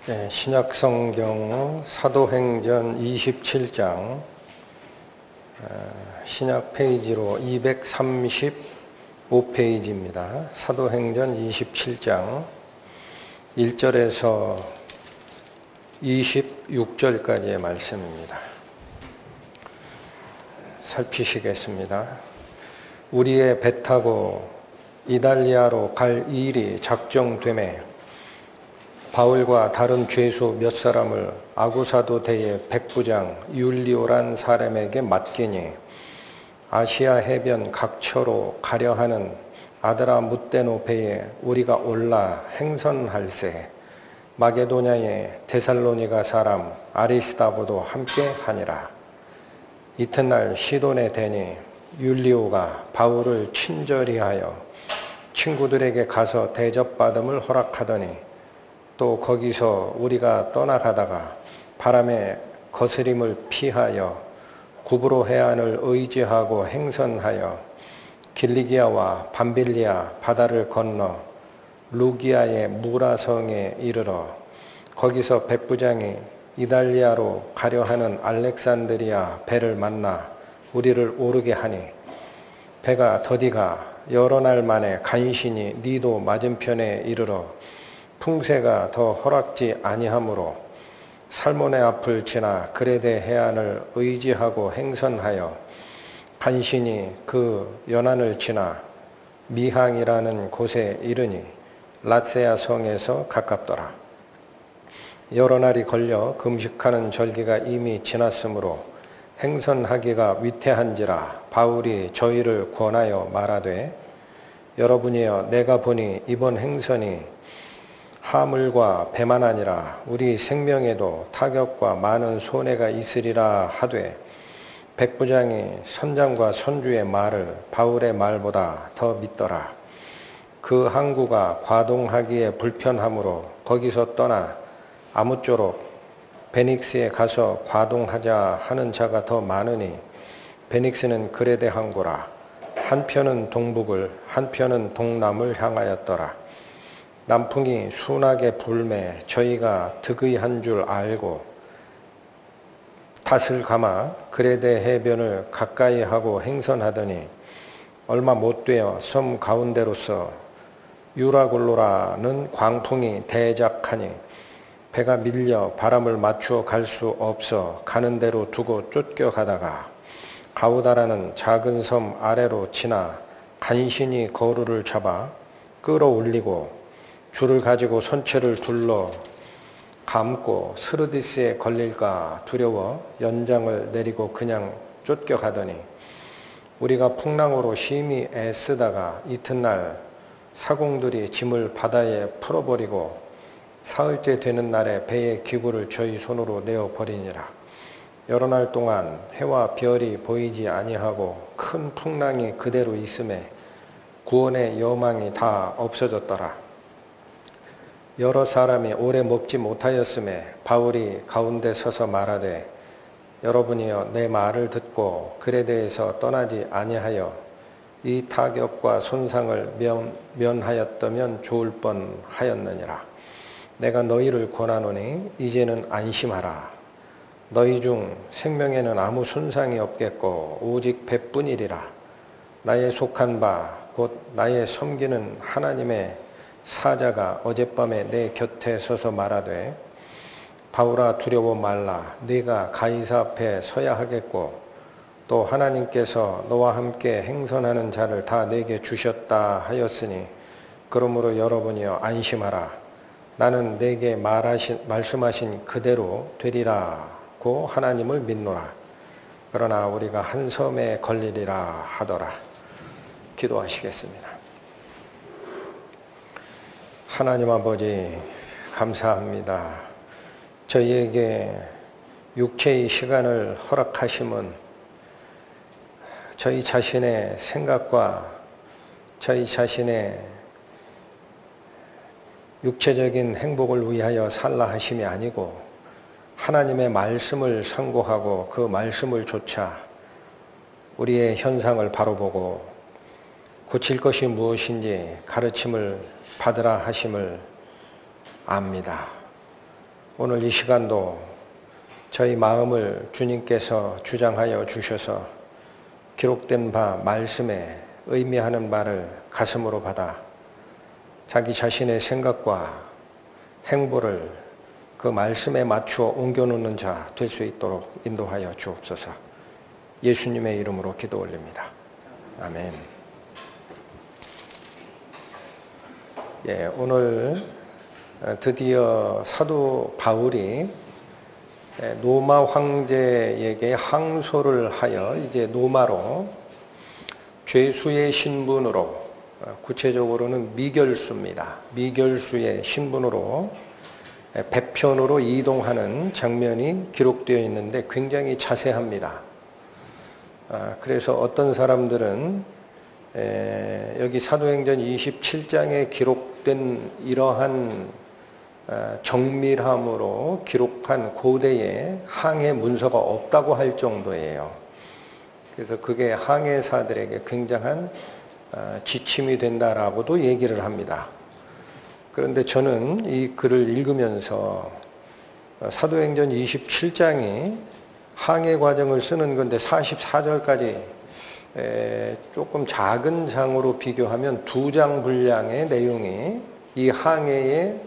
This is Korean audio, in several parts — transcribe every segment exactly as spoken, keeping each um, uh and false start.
네, 신약성경 사도행전 이십칠 장 신약 페이지로 이백삼십오 페이지입니다. 사도행전 이십칠 장 일 절에서 이십육 절까지의 말씀입니다. 살피시겠습니다. 우리의 배 타고 이달리아로 갈 일이 작정되매 바울과 다른 죄수 몇 사람을 아구사도대의 백부장 율리오란 사람에게 맡기니 아시아 해변 각처로 가려 하는 아드라무떼노 배에 우리가 올라 행선할세 마게도냐의 데살로니가 사람 아리스다고도 함께 하니라. 이튿날 시돈에 대니 율리오가 바울을 친절히 하여 친구들에게 가서 대접받음을 허락하더니 또 거기서 우리가 떠나가다가 바람에 거스림을 피하여 구브로 해안을 의지하고 행선하여 길리기아와 밤빌리아 바다를 건너 루기아의 무라성에 이르러 거기서 백부장이 이달리아로 가려 하는 알렉산드리아 배를 만나 우리를 오르게 하니 배가 더디가 여러 날 만에 간신히 리도 맞은편에 이르러 풍세가 더 허락지 아니하므로 살모네 앞을 지나 그레데 해안을 의지하고 행선하여 간신히 그 연안을 지나 미항이라는 곳에 이르니 라세아 성에서 가깝더라. 여러 날이 걸려 금식하는 절기가 이미 지났으므로 행선하기가 위태한지라 바울이 저희를 권하여 말하되 여러분이여 내가 보니 이번 행선이 하물과 배만 아니라 우리 생명에도 타격과 많은 손해가 있으리라 하되 백부장이 선장과 선주의 말을 바울의 말보다 더 믿더라. 그 항구가 과동하기에 불편하므로 거기서 떠나 아무쪼록 베닉스에 가서 과동하자 하는 자가 더 많으니 베닉스는 그레데 항구라. 한편은 동북을 한편은 동남을 향하였더라. 남풍이 순하게 불매 저희가 득의한 줄 알고 탓을 감아 그레데 해변을 가까이 하고 행선하더니 얼마 못되어 섬 가운데로서 유라굴로라는 광풍이 대작하니 배가 밀려 바람을 맞추어 갈 수 없어 가는 대로 두고 쫓겨가다가 가우다라는 작은 섬 아래로 지나 간신히 거루를 잡아 끌어올리고 줄을 가지고 선체를 둘러 감고 스르디스에 걸릴까 두려워 연장을 내리고 그냥 쫓겨가더니 우리가 풍랑으로 심히 애쓰다가 이튿날 사공들이 짐을 바다에 풀어버리고 사흘째 되는 날에 배의 기구를 저희 손으로 내어버리니라. 여러 날 동안 해와 별이 보이지 아니하고 큰 풍랑이 그대로 있음에 구원의 여망이 다 없어졌더라. 여러 사람이 오래 먹지 못하였음에 바울이 가운데 서서 말하되 여러분이여 내 말을 듣고 그레데에서 떠나지 아니하여 이 타격과 손상을 면, 면하였다면 좋을 뻔하였느니라. 내가 너희를 권하노니 이제는 안심하라. 너희 중 생명에는 아무 손상이 없겠고 오직 배뿐이리라. 나의 속한 바 곧 나의 섬기는 하나님의 사자가 어젯밤에 내 곁에 서서 말하되 바울아 두려워 말라. 네가 가이사 앞에 서야 하겠고 또 하나님께서 너와 함께 행선하는 자를 다 내게 주셨다 하였으니 그러므로 여러분이여 안심하라. 나는 내게 말하신, 말씀하신 그대로 되리라고 하나님을 믿노라. 그러나 우리가 한 섬에 걸리리라 하더라. 기도하시겠습니다. 하나님 아버지 감사합니다. 저희에게 육체의 시간을 허락하심은 저희 자신의 생각과 저희 자신의 육체적인 행복을 위하여 살라 하심이 아니고 하나님의 말씀을 상고하고 그 말씀을 좇아 우리의 현상을 바로 보고 고칠 것이 무엇인지 가르침을 받으라 하심을 압니다. 오늘 이 시간도 저희 마음을 주님께서 주장하여 주셔서 기록된 바 말씀에 의미하는 바를 가슴으로 받아 자기 자신의 생각과 행보를 그 말씀에 맞추어 옮겨놓는 자 될 수 있도록 인도하여 주옵소서. 예수님의 이름으로 기도 올립니다. 아멘. 예, 오늘 드디어 사도 바울이 로마 황제에게 항소를 하여 이제 로마로 죄수의 신분으로, 구체적으로는 미결수입니다. 미결수의 신분으로 배편으로 이동하는 장면이 기록되어 있는데 굉장히 자세합니다. 그래서 어떤 사람들은 여기 사도행전 이십칠 장에 기록된 이러한 정밀함으로 기록한 고대의 항해 문서가 없다고 할 정도예요. 그래서 그게 항해사들에게 굉장한 지침이 된다라고도 얘기를 합니다. 그런데 저는 이 글을 읽으면서 사도행전 이십칠 장이 항해 과정을 쓰는 건데 사십사 절까지 조금 작은 장으로 비교하면 두 장 분량의 내용이 이 항해에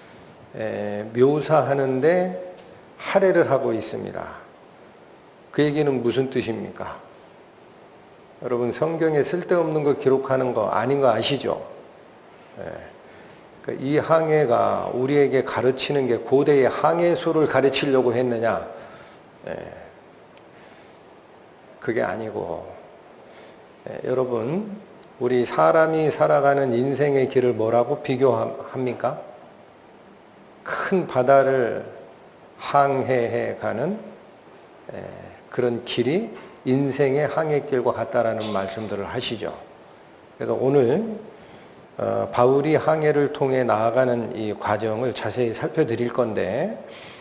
묘사하는데 할애를 하고 있습니다. 그 얘기는 무슨 뜻입니까? 여러분, 성경에 쓸데없는 거 기록하는 거 아닌 거 아시죠? 이 항해가 우리에게 가르치는 게 고대의 항해술을 가르치려고 했느냐? 그게 아니고, 여러분, 우리 사람이 살아가는 인생의 길을 뭐라고 비교합니까? 큰 바다를 항해해 가는 그런 길이 인생의 항해길과 같다라는 말씀들을 하시죠. 그래서 오늘 바울이 항해를 통해 나아가는 이 과정을 자세히 살펴드릴 건데,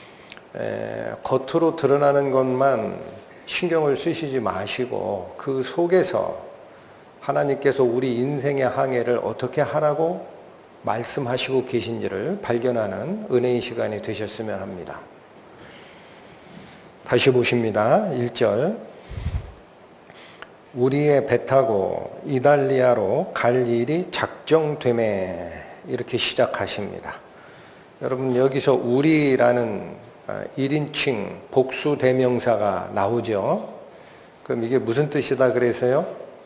겉으로 드러나는 것만 신경을 쓰시지 마시고 그 속에서 하나님께서 우리 인생의 항해를 어떻게 하라고 말씀하시고 계신지를 발견하는 은혜의 시간이 되셨으면 합니다. 다시 보십니다. 일 절. 우리의 배 타고 이달리아로 갈 일이 작정되매, 이렇게 시작하십니다. 여러분, 여기서 우리라는 일 인칭 복수 대명사가 나오죠. 그럼 이게 무슨 뜻이다 그래서요?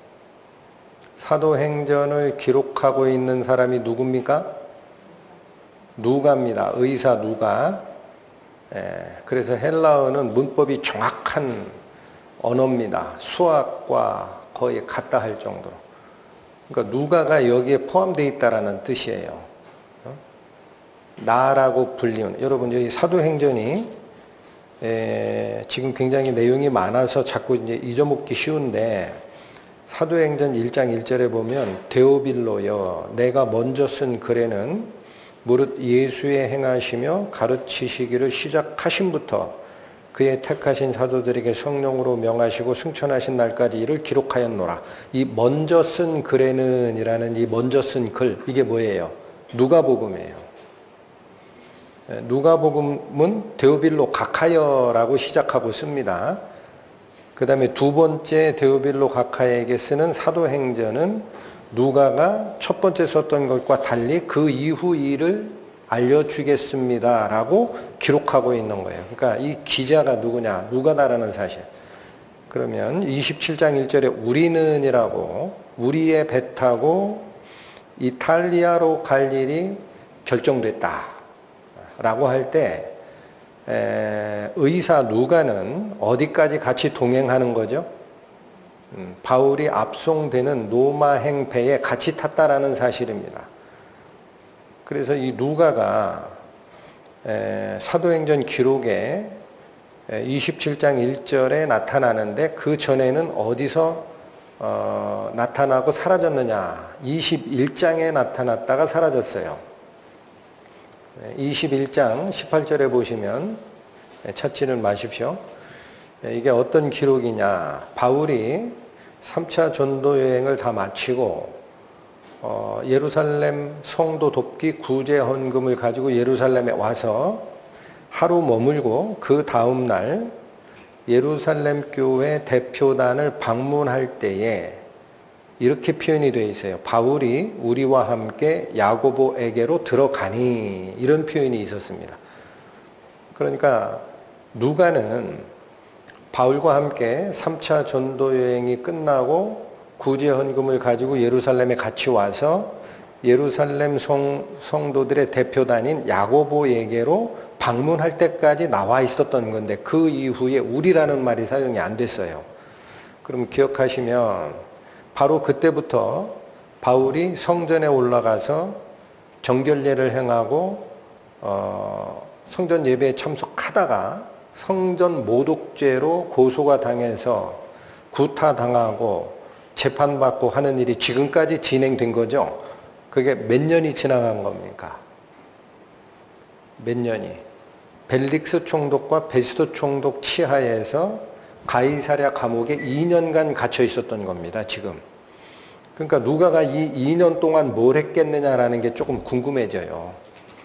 사도행전을 기록하고 있는 사람이 누굽니까? 누가입니다. 의사 누가. 예, 그래서 헬라어는 문법이 정확한 언어입니다. 수학과 거의 같다 할 정도로. 그러니까 누가가 여기에 포함되어 있다라는 뜻이에요. 어? 나라고 불리는. 여러분, 여기 사도행전이 에, 지금 굉장히 내용이 많아서 자꾸 이제 잊어먹기 쉬운데, 사도행전 일 장 일 절에 보면 데오빌로여, 내가 먼저 쓴 글에는 무릇 예수의 행하시며 가르치시기를 시작하신부터 그의 택하신 사도들에게 성령으로 명하시고 승천하신 날까지 이를 기록하였노라. 이 먼저 쓴 글에는 이라는 이 먼저 쓴 글, 이게 뭐예요? 누가복음이에요. 누가복음은 데오빌로 각하여라고 시작하고 씁니다. 그 다음에 두 번째 데오빌로 각하에게 쓰는 사도행전은 누가가 첫 번째 썼던 것과 달리 그 이후 일을 알려주겠습니다 라고 기록하고 있는 거예요. 그러니까 이 기자가 누구냐? 누가다라는 사실. 그러면 이십칠 장 일 절에 우리는 이라고, 우리의 배 타고 이탈리아로 갈 일이 결정됐다 라고 할 때, 에, 의사 누가는 어디까지 같이 동행하는 거죠? 음, 바울이 압송되는 로마행 배에 같이 탔다라는 사실입니다. 그래서 이 누가가 에, 사도행전 기록에 이십칠 장 일 절에 나타나는데, 그 전에는 어디서 어, 나타나고 사라졌느냐? 이십일 장에 나타났다가 사라졌어요. 이십일 장 십팔 절에 보시면, 찾지는 마십시오. 이게 어떤 기록이냐? 바울이 삼 차 전도 여행을 다 마치고 어, 예루살렘 성도 돕기 구제 헌금을 가지고 예루살렘에 와서 하루 머물고 그 다음 날 예루살렘 교회 대표단을 방문할 때에 이렇게 표현이 되어 있어요. 바울이 우리와 함께 야고보에게로 들어가니, 이런 표현이 있었습니다. 그러니까 누가는 바울과 함께 삼 차 전도 여행이 끝나고 구제 헌금을 가지고 예루살렘에 같이 와서 예루살렘 성, 성도들의 대표단인 야고보에게로 방문할 때까지 나와 있었던 건데, 그 이후에 우리라는 말이 사용이 안 됐어요. 그럼 기억하시면 바로 그때부터 바울이 성전에 올라가서 정결례를 행하고 어, 성전 예배에 참석하다가 성전 모독죄로 고소가 당해서 구타당하고 재판받고 하는 일이 지금까지 진행된 거죠. 그게 몇 년이 지나간 겁니까? 몇 년이? 벨릭스 총독과 베스도 총독 치하에서 가이사랴 감옥에 이 년간 갇혀 있었던 겁니다, 지금. 그러니까 누가가 이 이 년 동안 뭘 했겠느냐라는 게 조금 궁금해져요.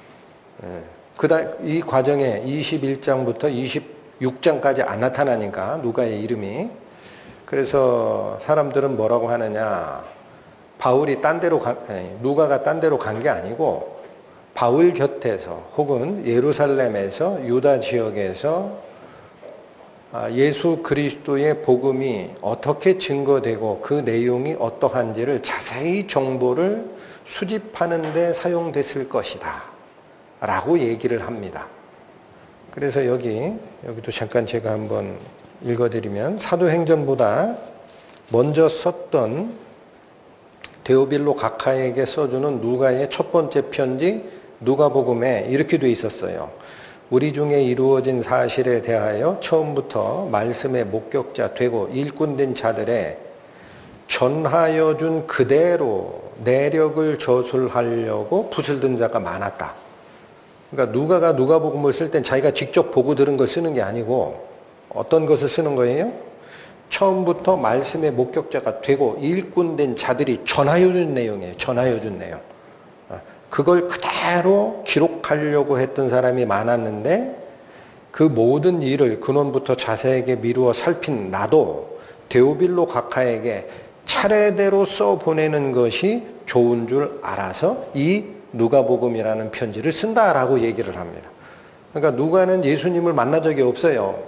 그다 이 과정에 이십일 장부터 이십육 장까지 안 나타나니까 누가의 이름이. 그래서 사람들은 뭐라고 하느냐, 바울이 딴 데로 가, 누가가 딴 데로 간 게 아니고 바울 곁에서 혹은 예루살렘에서 유다 지역에서 예수 그리스도의 복음이 어떻게 증거되고 그 내용이 어떠한지를 자세히 정보를 수집하는 데 사용됐을 것이다 라고 얘기를 합니다. 그래서 여기 여기도 잠깐 제가 한번 읽어드리면, 사도행전보다 먼저 썼던 데오빌로 각하에게 써주는 누가의 첫 번째 편지 누가복음에 이렇게 돼 있었어요. 우리 중에 이루어진 사실에 대하여 처음부터 말씀의 목격자 되고 일꾼된 자들의 전하여 준 그대로 내력을 저술하려고 붓을 든 자가 많았다. 그러니까 누가가 누가복음을 쓸 땐 자기가 직접 보고 들은 걸 쓰는 게 아니고 어떤 것을 쓰는 거예요? 처음부터 말씀의 목격자가 되고 일꾼된 자들이 전하여 준 내용이에요. 전하여 준 내용. 그걸 그대로 기록하려고 했던 사람이 많았는데, 그 모든 일을 근원부터 자세하게 미루어 살핀 나도 데오빌로 각하에게 차례대로 써보내는 것이 좋은 줄 알아서 이 누가복음이라는 편지를 쓴다라고 얘기를 합니다. 그러니까 누가는 예수님을 만난 적이 없어요.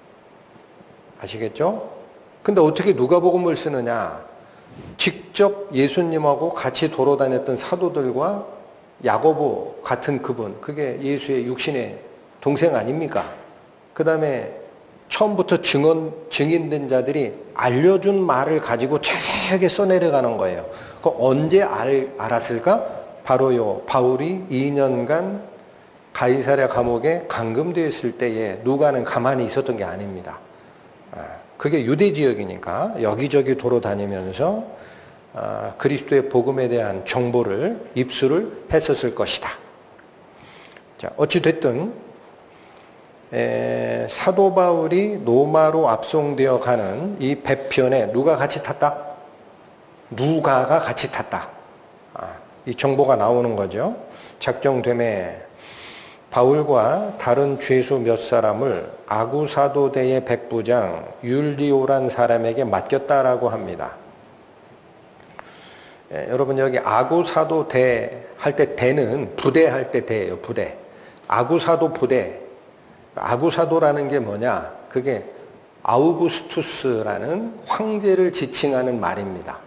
아시겠죠? 근데 어떻게 누가복음을 쓰느냐? 직접 예수님하고 같이 돌아다녔던 사도들과 야고보 같은 그분, 그게 예수의 육신의 동생 아닙니까? 그 다음에 처음부터 증언, 증인된 자들이 알려준 말을 가지고 자세하게 써내려가는 거예요. 그 언제 알, 알았을까? 바로요, 바울이 이 년간 가이사랴 감옥에 감금되었을 때에 누가는 가만히 있었던 게 아닙니다. 그게 유대 지역이니까 여기저기 돌아다니면서 그리스도의 복음에 대한 정보를 입수를 했었을 것이다. 자, 어찌됐든 에, 사도 바울이 로마로 압송되어 가는 이 배편에 누가 같이 탔다? 누가가 같이 탔다. 아, 이 정보가 나오는 거죠. 작정됨에 바울과 다른 죄수 몇 사람을 아구사도대의 백부장 율리오란 사람에게 맡겼다라고 합니다. 예, 여러분 여기 아구사도대 할 때 대는 부대 할 때 대예요. 부대. 아구사도 부대. 아구사도라는 게 뭐냐? 그게 아우구스투스라는 황제를 지칭하는 말입니다.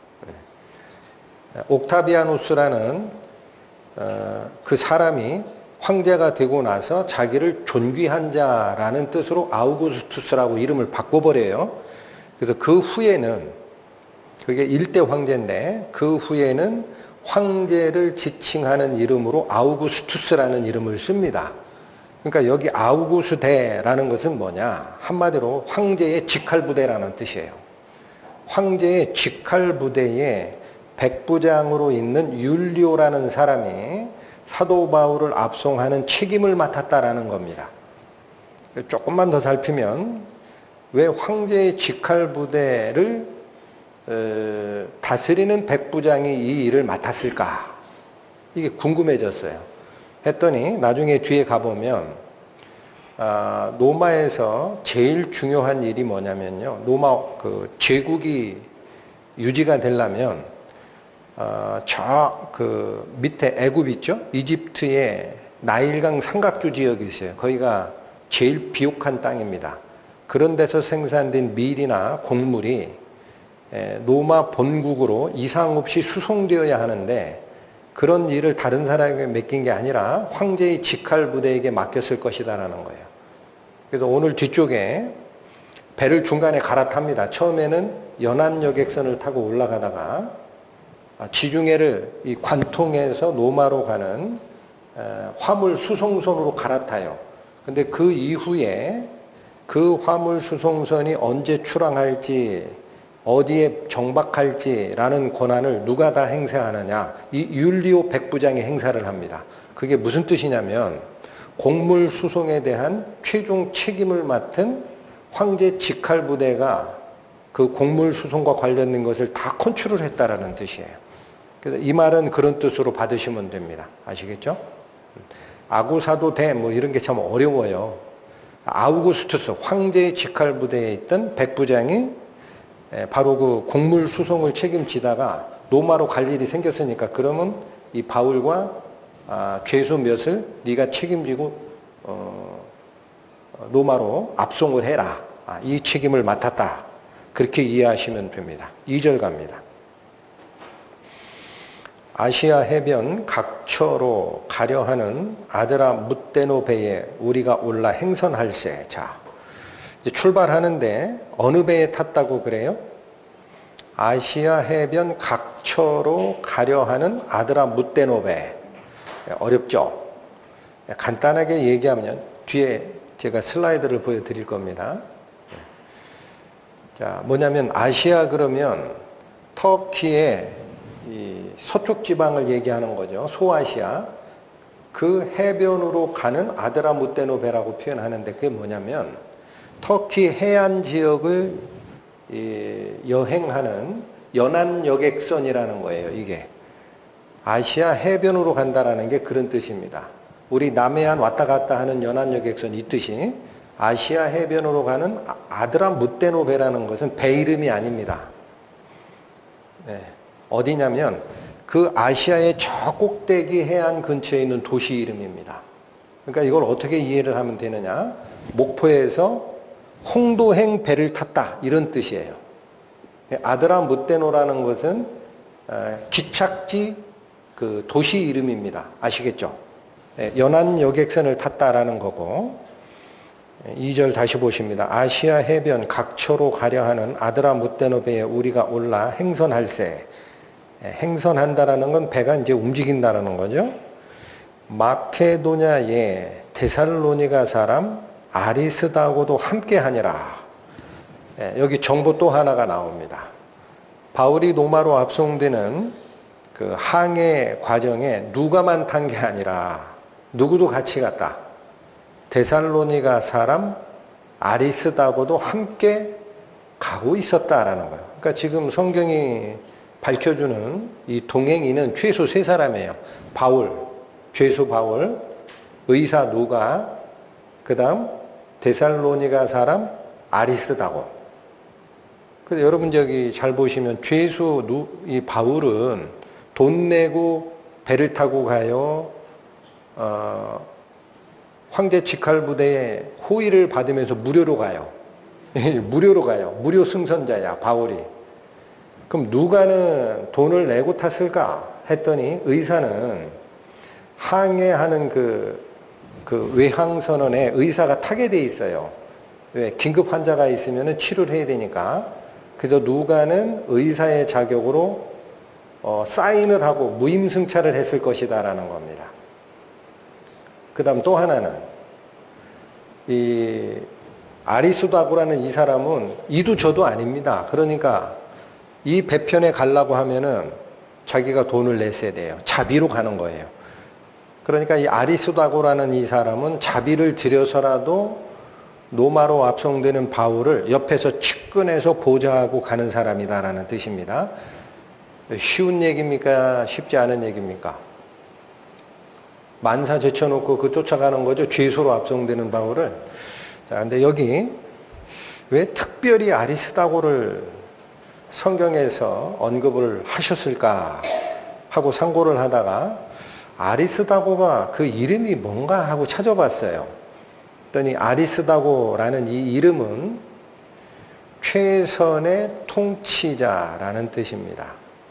예. 옥타비아누스라는 어, 그 사람이 황제가 되고 나서 자기를 존귀한 자라는 뜻으로 아우구스투스라고 이름을 바꿔버려요. 그래서 그 후에는, 그게 일대 황제인데 그 후에는 황제를 지칭하는 이름으로 아우구스투스라는 이름을 씁니다. 그러니까 여기 아우구스대라는 것은 뭐냐? 한마디로 황제의 직할부대라는 뜻이에요. 황제의 직할부대에 백부장으로 있는 율리오라는 사람이 사도 바울을 압송하는 책임을 맡았다라는 겁니다. 조금만 더 살피면 왜 황제의 직할부대를 어, 다스리는 백부장이 이 일을 맡았을까? 이게 궁금해졌어요. 했더니 나중에 뒤에 가보면 아, 로마에서 제일 중요한 일이 뭐냐면요. 로마 그 제국이 유지가 되려면 어, 저 그 밑에 애굽 있죠? 이집트의 나일강 삼각주 지역이 있어요. 거기가 제일 비옥한 땅입니다. 그런 데서 생산된 밀이나 곡물이 로마 본국으로 이상 없이 수송되어야 하는데 그런 일을 다른 사람에게 맡긴 게 아니라 황제의 직할 부대에게 맡겼을 것이다라는 거예요. 그래서 오늘 뒤쪽에 배를 중간에 갈아탑니다. 처음에는 연안 여객선을 타고 올라가다가 지중해를 이 관통해서 로마로 가는 화물 수송선으로 갈아타요. 근데 그 이후에 그 화물 수송선이 언제 출항할지 어디에 정박할지라는 권한을 누가 다 행사하느냐, 이 율리오 백부장이 행사를 합니다. 그게 무슨 뜻이냐면 곡물 수송에 대한 최종 책임을 맡은 황제 직할 부대가 그 곡물 수송과 관련된 것을 다 컨트롤 했다라는 뜻이에요. 그래서 이 말은 그런 뜻으로 받으시면 됩니다. 아시겠죠? 아구사도 대 뭐 이런 게 참 어려워요. 아우구스투스 황제의 직할 부대에 있던 백부장이 바로 그 곡물 수송을 책임지다가 로마로 갈 일이 생겼으니까 그러면 이 바울과 아, 죄수 몇을 네가 책임지고 어, 로마로 압송을 해라. 아, 이 책임을 맡았다. 그렇게 이해하시면 됩니다. 이 절 갑니다. 아시아 해변 각처로 가려 하는 아드라 뭇데노 배에 우리가 올라 행선할세. 자, 이제 출발하는데 어느 배에 탔다고 그래요? 아시아 해변 각처로 가려 하는 아드라 뭇데노 배. 어렵죠? 간단하게 얘기하면 뒤에 제가 슬라이드를 보여드릴 겁니다. 자, 뭐냐면 아시아 그러면 터키의 이 서쪽 지방을 얘기하는 거죠. 소아시아. 그 해변으로 가는 아드라 뭇데노 배라고 표현하는데 그게 뭐냐면 터키 해안 지역을 여행하는 연안 여객선이라는 거예요. 이게 아시아 해변으로 간다라는 게 그런 뜻입니다. 우리 남해안 왔다 갔다 하는 연안 여객선 이 뜻이 아시아 해변으로 가는 아드라 뭇데노 배라는 것은 배 이름이 아닙니다. 네. 어디냐면 그 아시아의 저 꼭대기 해안 근처에 있는 도시 이름입니다. 그러니까 이걸 어떻게 이해를 하면 되느냐? 목포에서 홍도행 배를 탔다 이런 뜻이에요. 아드라 뭇데노라는 것은 기착지 그 도시 이름입니다. 아시겠죠? 연안 여객선을 탔다라는 거고 이 절 다시 보십니다. 아시아 해변 각처로 가려 하는 아드라 뭇데노 배에 우리가 올라 행선할세. 행선한다라는 건 배가 이제 움직인다라는 거죠. 마케도냐의 데살로니가 사람 아리스다고도 함께 하니라. 여기 정보 또 하나가 나옵니다. 바울이 로마로 압송되는 그 항해 과정에 누가만 탄 게 아니라 누구도 같이 갔다. 데살로니가 사람 아리스다고도 함께 가고 있었다라는 거예요. 그러니까 지금 성경이 밝혀주는 이 동행인은 최소 세 사람이에요. 바울, 죄수 바울, 의사 누가, 그 다음 데살로니가 사람 아리스다고. 근데 여러분 저기 잘 보시면 죄수 누, 이 바울은 돈 내고 배를 타고 가요. 어, 황제 직할 부대에 호의를 받으면서 무료로 가요. 무료로 가요. 무료 승선자야 바울이. 그럼 누가는 돈을 내고 탔을까 했더니 의사는 항해하는 그, 그 외항선원에 의사가 타게 돼 있어요. 왜? 긴급 환자가 있으면 치료를 해야 되니까. 그래서 누가는 의사의 자격으로 어, 사인을 하고 무임승차를 했을 것이다라는 겁니다. 그 다음 또 하나는 이 아리스다고라는 이 사람은 이도 저도 아닙니다. 그러니까 이 배편에 가려고 하면은 자기가 돈을 냈어야 돼요. 자비로 가는 거예요. 그러니까 이 아리스다고라는 이 사람은 자비를 들여서라도 로마로 압송되는 바울을 옆에서 측근해서 보좌하고 가는 사람이다라는 뜻입니다. 쉬운 얘기입니까? 쉽지 않은 얘기입니까? 만사 제쳐놓고 그 쫓아가는 거죠. 죄수로 압송되는 바울을. 자, 근데 여기 왜 특별히 아리스다고를 성경에서 언급을 하셨을까 하고 상고를 하다가 아리스다고가 그 이름이 뭔가 하고 찾아봤어요. 그랬더니 아리스다고라는 이 이름은 최선의 통치자라는 뜻입니다.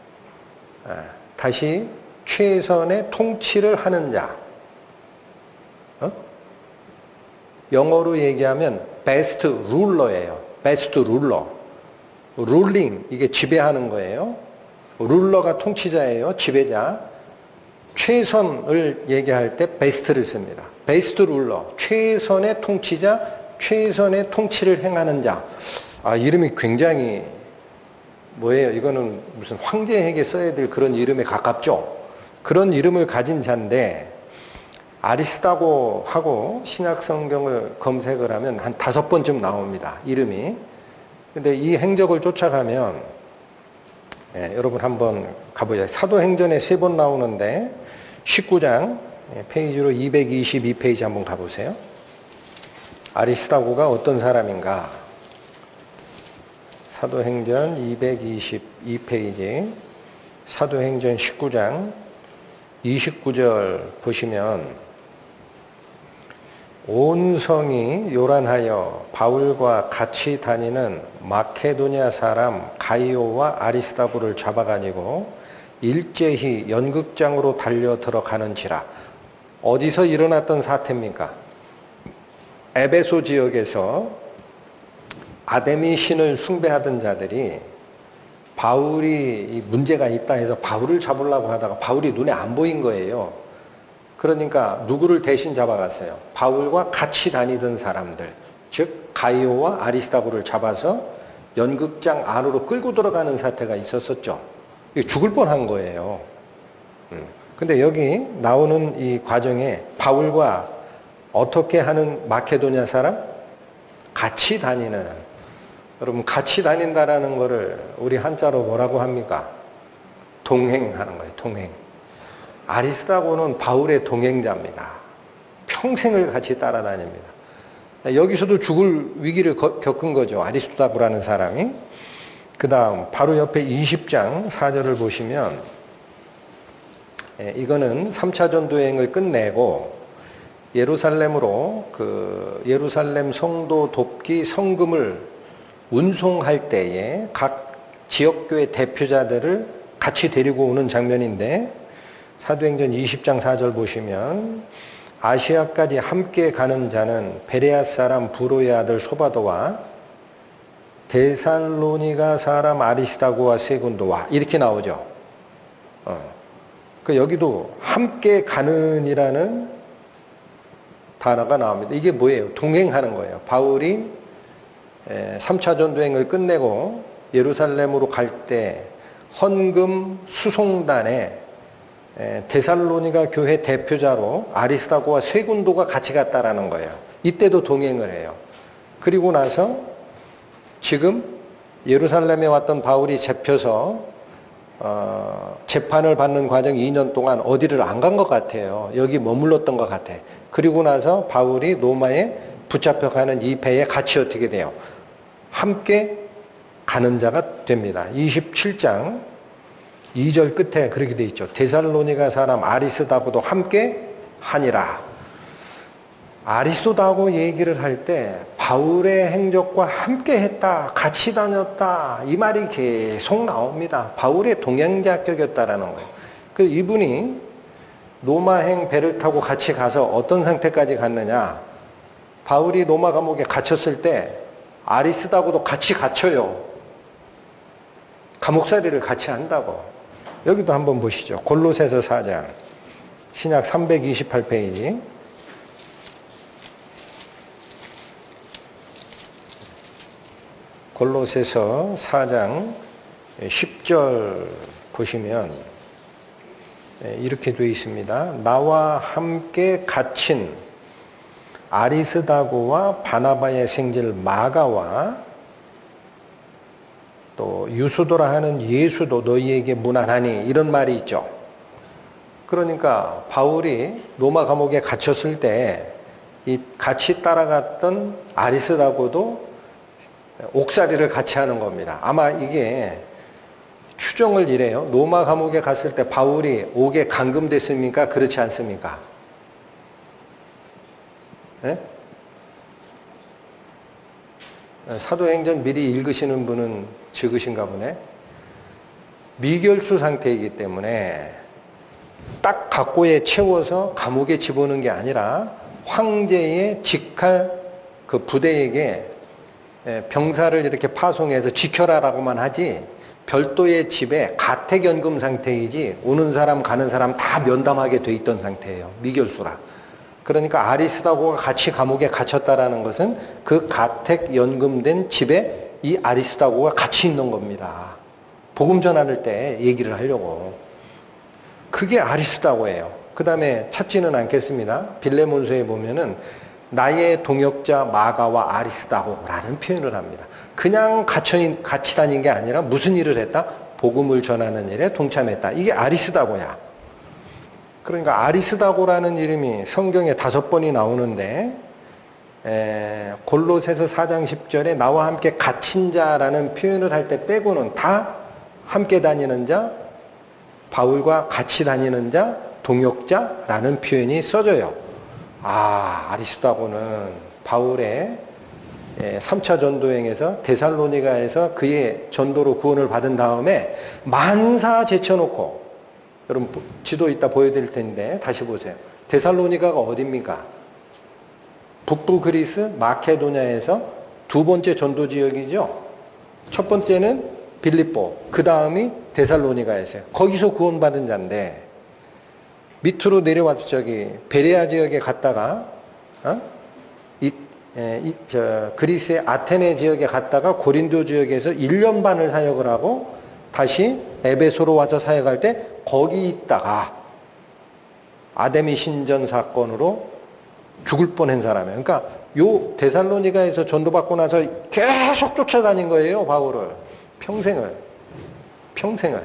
다시 최선의 통치를 하는 자. 어? 영어로 얘기하면 best ruler예요. best ruler. ruling 이게 지배하는 거예요. 룰러가 통치자예요. 지배자. 최선을 얘기할 때 best를 씁니다. best ruler. 최선의 통치자, 최선의 통치를 행하는 자. 아, 이름이 굉장히 뭐예요? 이거는 무슨 황제에게 써야 될 그런 이름에 가깝죠? 그런 이름을 가진 자인데 아리스다고 하고 신약 성경을 검색을 하면 한 다섯 번쯤 나옵니다. 이름이. 근데 이 행적을 쫓아가면 예, 여러분 한번 가보자. 사도행전에 세 번 나오는데 십구 장 예, 페이지로 이백이십이 페이지 한번 가보세요. 아리스다고가 어떤 사람인가? 사도행전 이백이십이 페이지 사도행전 십구 장 이십구 절 보시면 온 성이 요란하여 바울과 같이 다니는 마케도냐 사람 가이오와 아리스다고를 잡아가지고 일제히 연극장으로 달려 들어가는지라. 어디서 일어났던 사태입니까? 에베소 지역에서 아데미 신을 숭배하던 자들이 바울이 문제가 있다 해서 바울을 잡으려고 하다가 바울이 눈에 안 보인 거예요. 그러니까 누구를 대신 잡아갔어요? 바울과 같이 다니던 사람들, 즉 가이오와 아리스다고를 잡아서 연극장 안으로 끌고 들어가는 사태가 있었었죠. 죽을 뻔한 거예요. 근데 여기 나오는 이 과정에 바울과 어떻게 하는 마케도냐 사람? 같이 다니는. 여러분 같이 다닌다라는 거를 우리 한자로 뭐라고 합니까? 동행하는 거예요. 동행. 아리스다고는 바울의 동행자입니다. 평생을 같이 따라다닙니다. 여기서도 죽을 위기를 겪은 거죠. 아리스다고라는 사람이. 그 다음 바로 옆에 이십 장 사 절을 보시면 이거는 삼 차 전도여행을 끝내고 예루살렘으로 그 예루살렘 성도 돕기 성금을 운송할 때에 각 지역교회 대표자들을 같이 데리고 오는 장면인데 사도행전 이십 장 사 절 보시면 아시아까지 함께 가는 자는 베레아 사람 부로의 아들 소바도와 데살로니가 사람 아리스다고와 세군도와 이렇게 나오죠. 어. 그 여기도 함께 가는이라는 단어가 나옵니다. 이게 뭐예요? 동행하는 거예요. 바울이 삼 차 전도행을 끝내고 예루살렘으로 갈 때 헌금 수송단에 데살로니가 교회 대표자로 아리스다고와 세군도가 같이 갔다라는 거예요. 이때도 동행을 해요. 그리고 나서 지금 예루살렘에 왔던 바울이 잡혀서 어, 재판을 받는 과정 이 년 동안 어디를 안 간 것 같아요. 여기 머물렀던 것 같아. 그리고 나서 바울이 로마에 붙잡혀가는 이 배에 같이 어떻게 돼요? 함께 가는 자가 됩니다. 이십칠 장 이 절 끝에 그렇게 돼 있죠. 데살로니가 사람 아리스다고도 함께 하니라. 아리스다고 얘기를 할 때 바울의 행적과 함께 했다, 같이 다녔다 이 말이 계속 나옵니다. 바울의 동행자격이었다라는 거예요. 그 이분이 로마행 배를 타고 같이 가서 어떤 상태까지 갔느냐? 바울이 로마 감옥에 갇혔을 때 아리스다고도 같이 갇혀요. 감옥살이를 같이 한다고. 여기도 한번 보시죠. 골로새서 사 장 신약 삼백이십팔 페이지 골로새서 사 장 십 절 보시면 이렇게 되어 있습니다. 나와 함께 갇힌 아리스다고와 바나바의 생질 마가와 또 유수도라 하는 예수도 너희에게 문안하니 이런 말이 있죠. 그러니까 바울이 로마 감옥에 갇혔을 때 이 같이 따라갔던 아리스다고도 옥살이를 같이 하는 겁니다. 아마 이게 추정을 이래요. 로마 감옥에 갔을 때 바울이 옥에 감금됐습니까? 그렇지 않습니까? 네? 사도행전 미리 읽으시는 분은 적으신가 보네. 미결수 상태이기 때문에 딱 각고에 채워서 감옥에 집어넣는 게 아니라 황제의 직할 그 부대에게 병사를 이렇게 파송해서 지켜라라고만 하지 별도의 집에 가택연금 상태이지 오는 사람 가는 사람 다 면담하게 돼 있던 상태예요. 미결수라. 그러니까 아리스다고가 같이 감옥에 갇혔다라는 것은 그 가택연금된 집에 이 아리스다고가 같이 있는 겁니다. 복음 전할 때 얘기를 하려고. 그게 아리스다고예요. 그 다음에 찾지는 않겠습니다. 빌레몬서에 보면은 나의 동역자 마가와 아리스다고라는 표현을 합니다. 그냥 갇혀, 같이 다닌 게 아니라 무슨 일을 했다? 복음을 전하는 일에 동참했다. 이게 아리스다고야. 그러니까 아리스다고라는 이름이 성경에 다섯 번이 나오는데 에, 골로새서 사 장 십 절에 나와 함께 갇힌 자라는 표현을 할 때 빼고는 다 함께 다니는 자, 바울과 같이 다니는 자, 동역자라는 표현이 써져요. 아, 아리스다고는 바울의 삼 차 전도행에서 데살로니가에서 그의 전도로 구원을 받은 다음에 만사 제쳐놓고, 여러분 지도 이따 보여드릴 텐데 다시 보세요. 데살로니가가 어디입니까? 북부 그리스 마케도냐에서 두 번째 전도 지역이죠. 첫 번째는 빌립보, 그 다음이 데살로니가였어요. 거기서 구원받은 자인데 밑으로 내려와서 저기 베레아 지역에 갔다가 어? 이, 에, 이, 저, 그리스의 아테네 지역에 갔다가 고린도 지역에서 일 년 반을 사역을 하고 다시 에베소로 와서 사역할 때 거기 있다가 아데미 신전 사건으로 죽을 뻔한 사람이에요. 그러니까 요 데살로니가에서 전도받고 나서 계속 쫓아다닌 거예요, 바울을. 평생을. 평생을.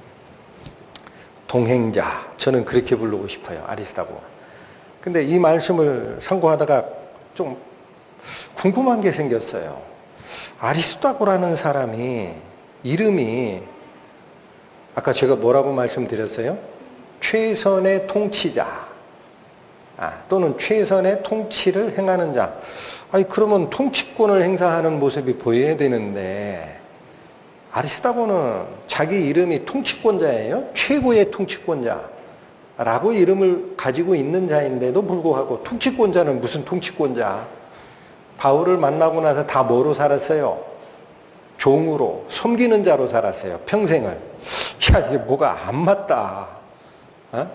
동행자. 저는 그렇게 부르고 싶어요, 아리스다고. 근데 이 말씀을 상고하다가 좀 궁금한 게 생겼어요. 아리스다고라는 사람이 이름이 아까 제가 뭐라고 말씀드렸어요? 최선의 통치자. 아, 또는 최선의 통치를 행하는 자. 아니, 그러면 통치권을 행사하는 모습이 보여야 되는데, 아리스다고는 자기 이름이 통치권자예요. 최고의 통치권자라고 이름을 가지고 있는 자인데도 불구하고 통치권자는 무슨 통치권자? 바울을 만나고 나서 다 뭐로 살았어요? 종으로, 섬기는 자로 살았어요. 평생을. 야, 이게 뭐가 안 맞다. 어?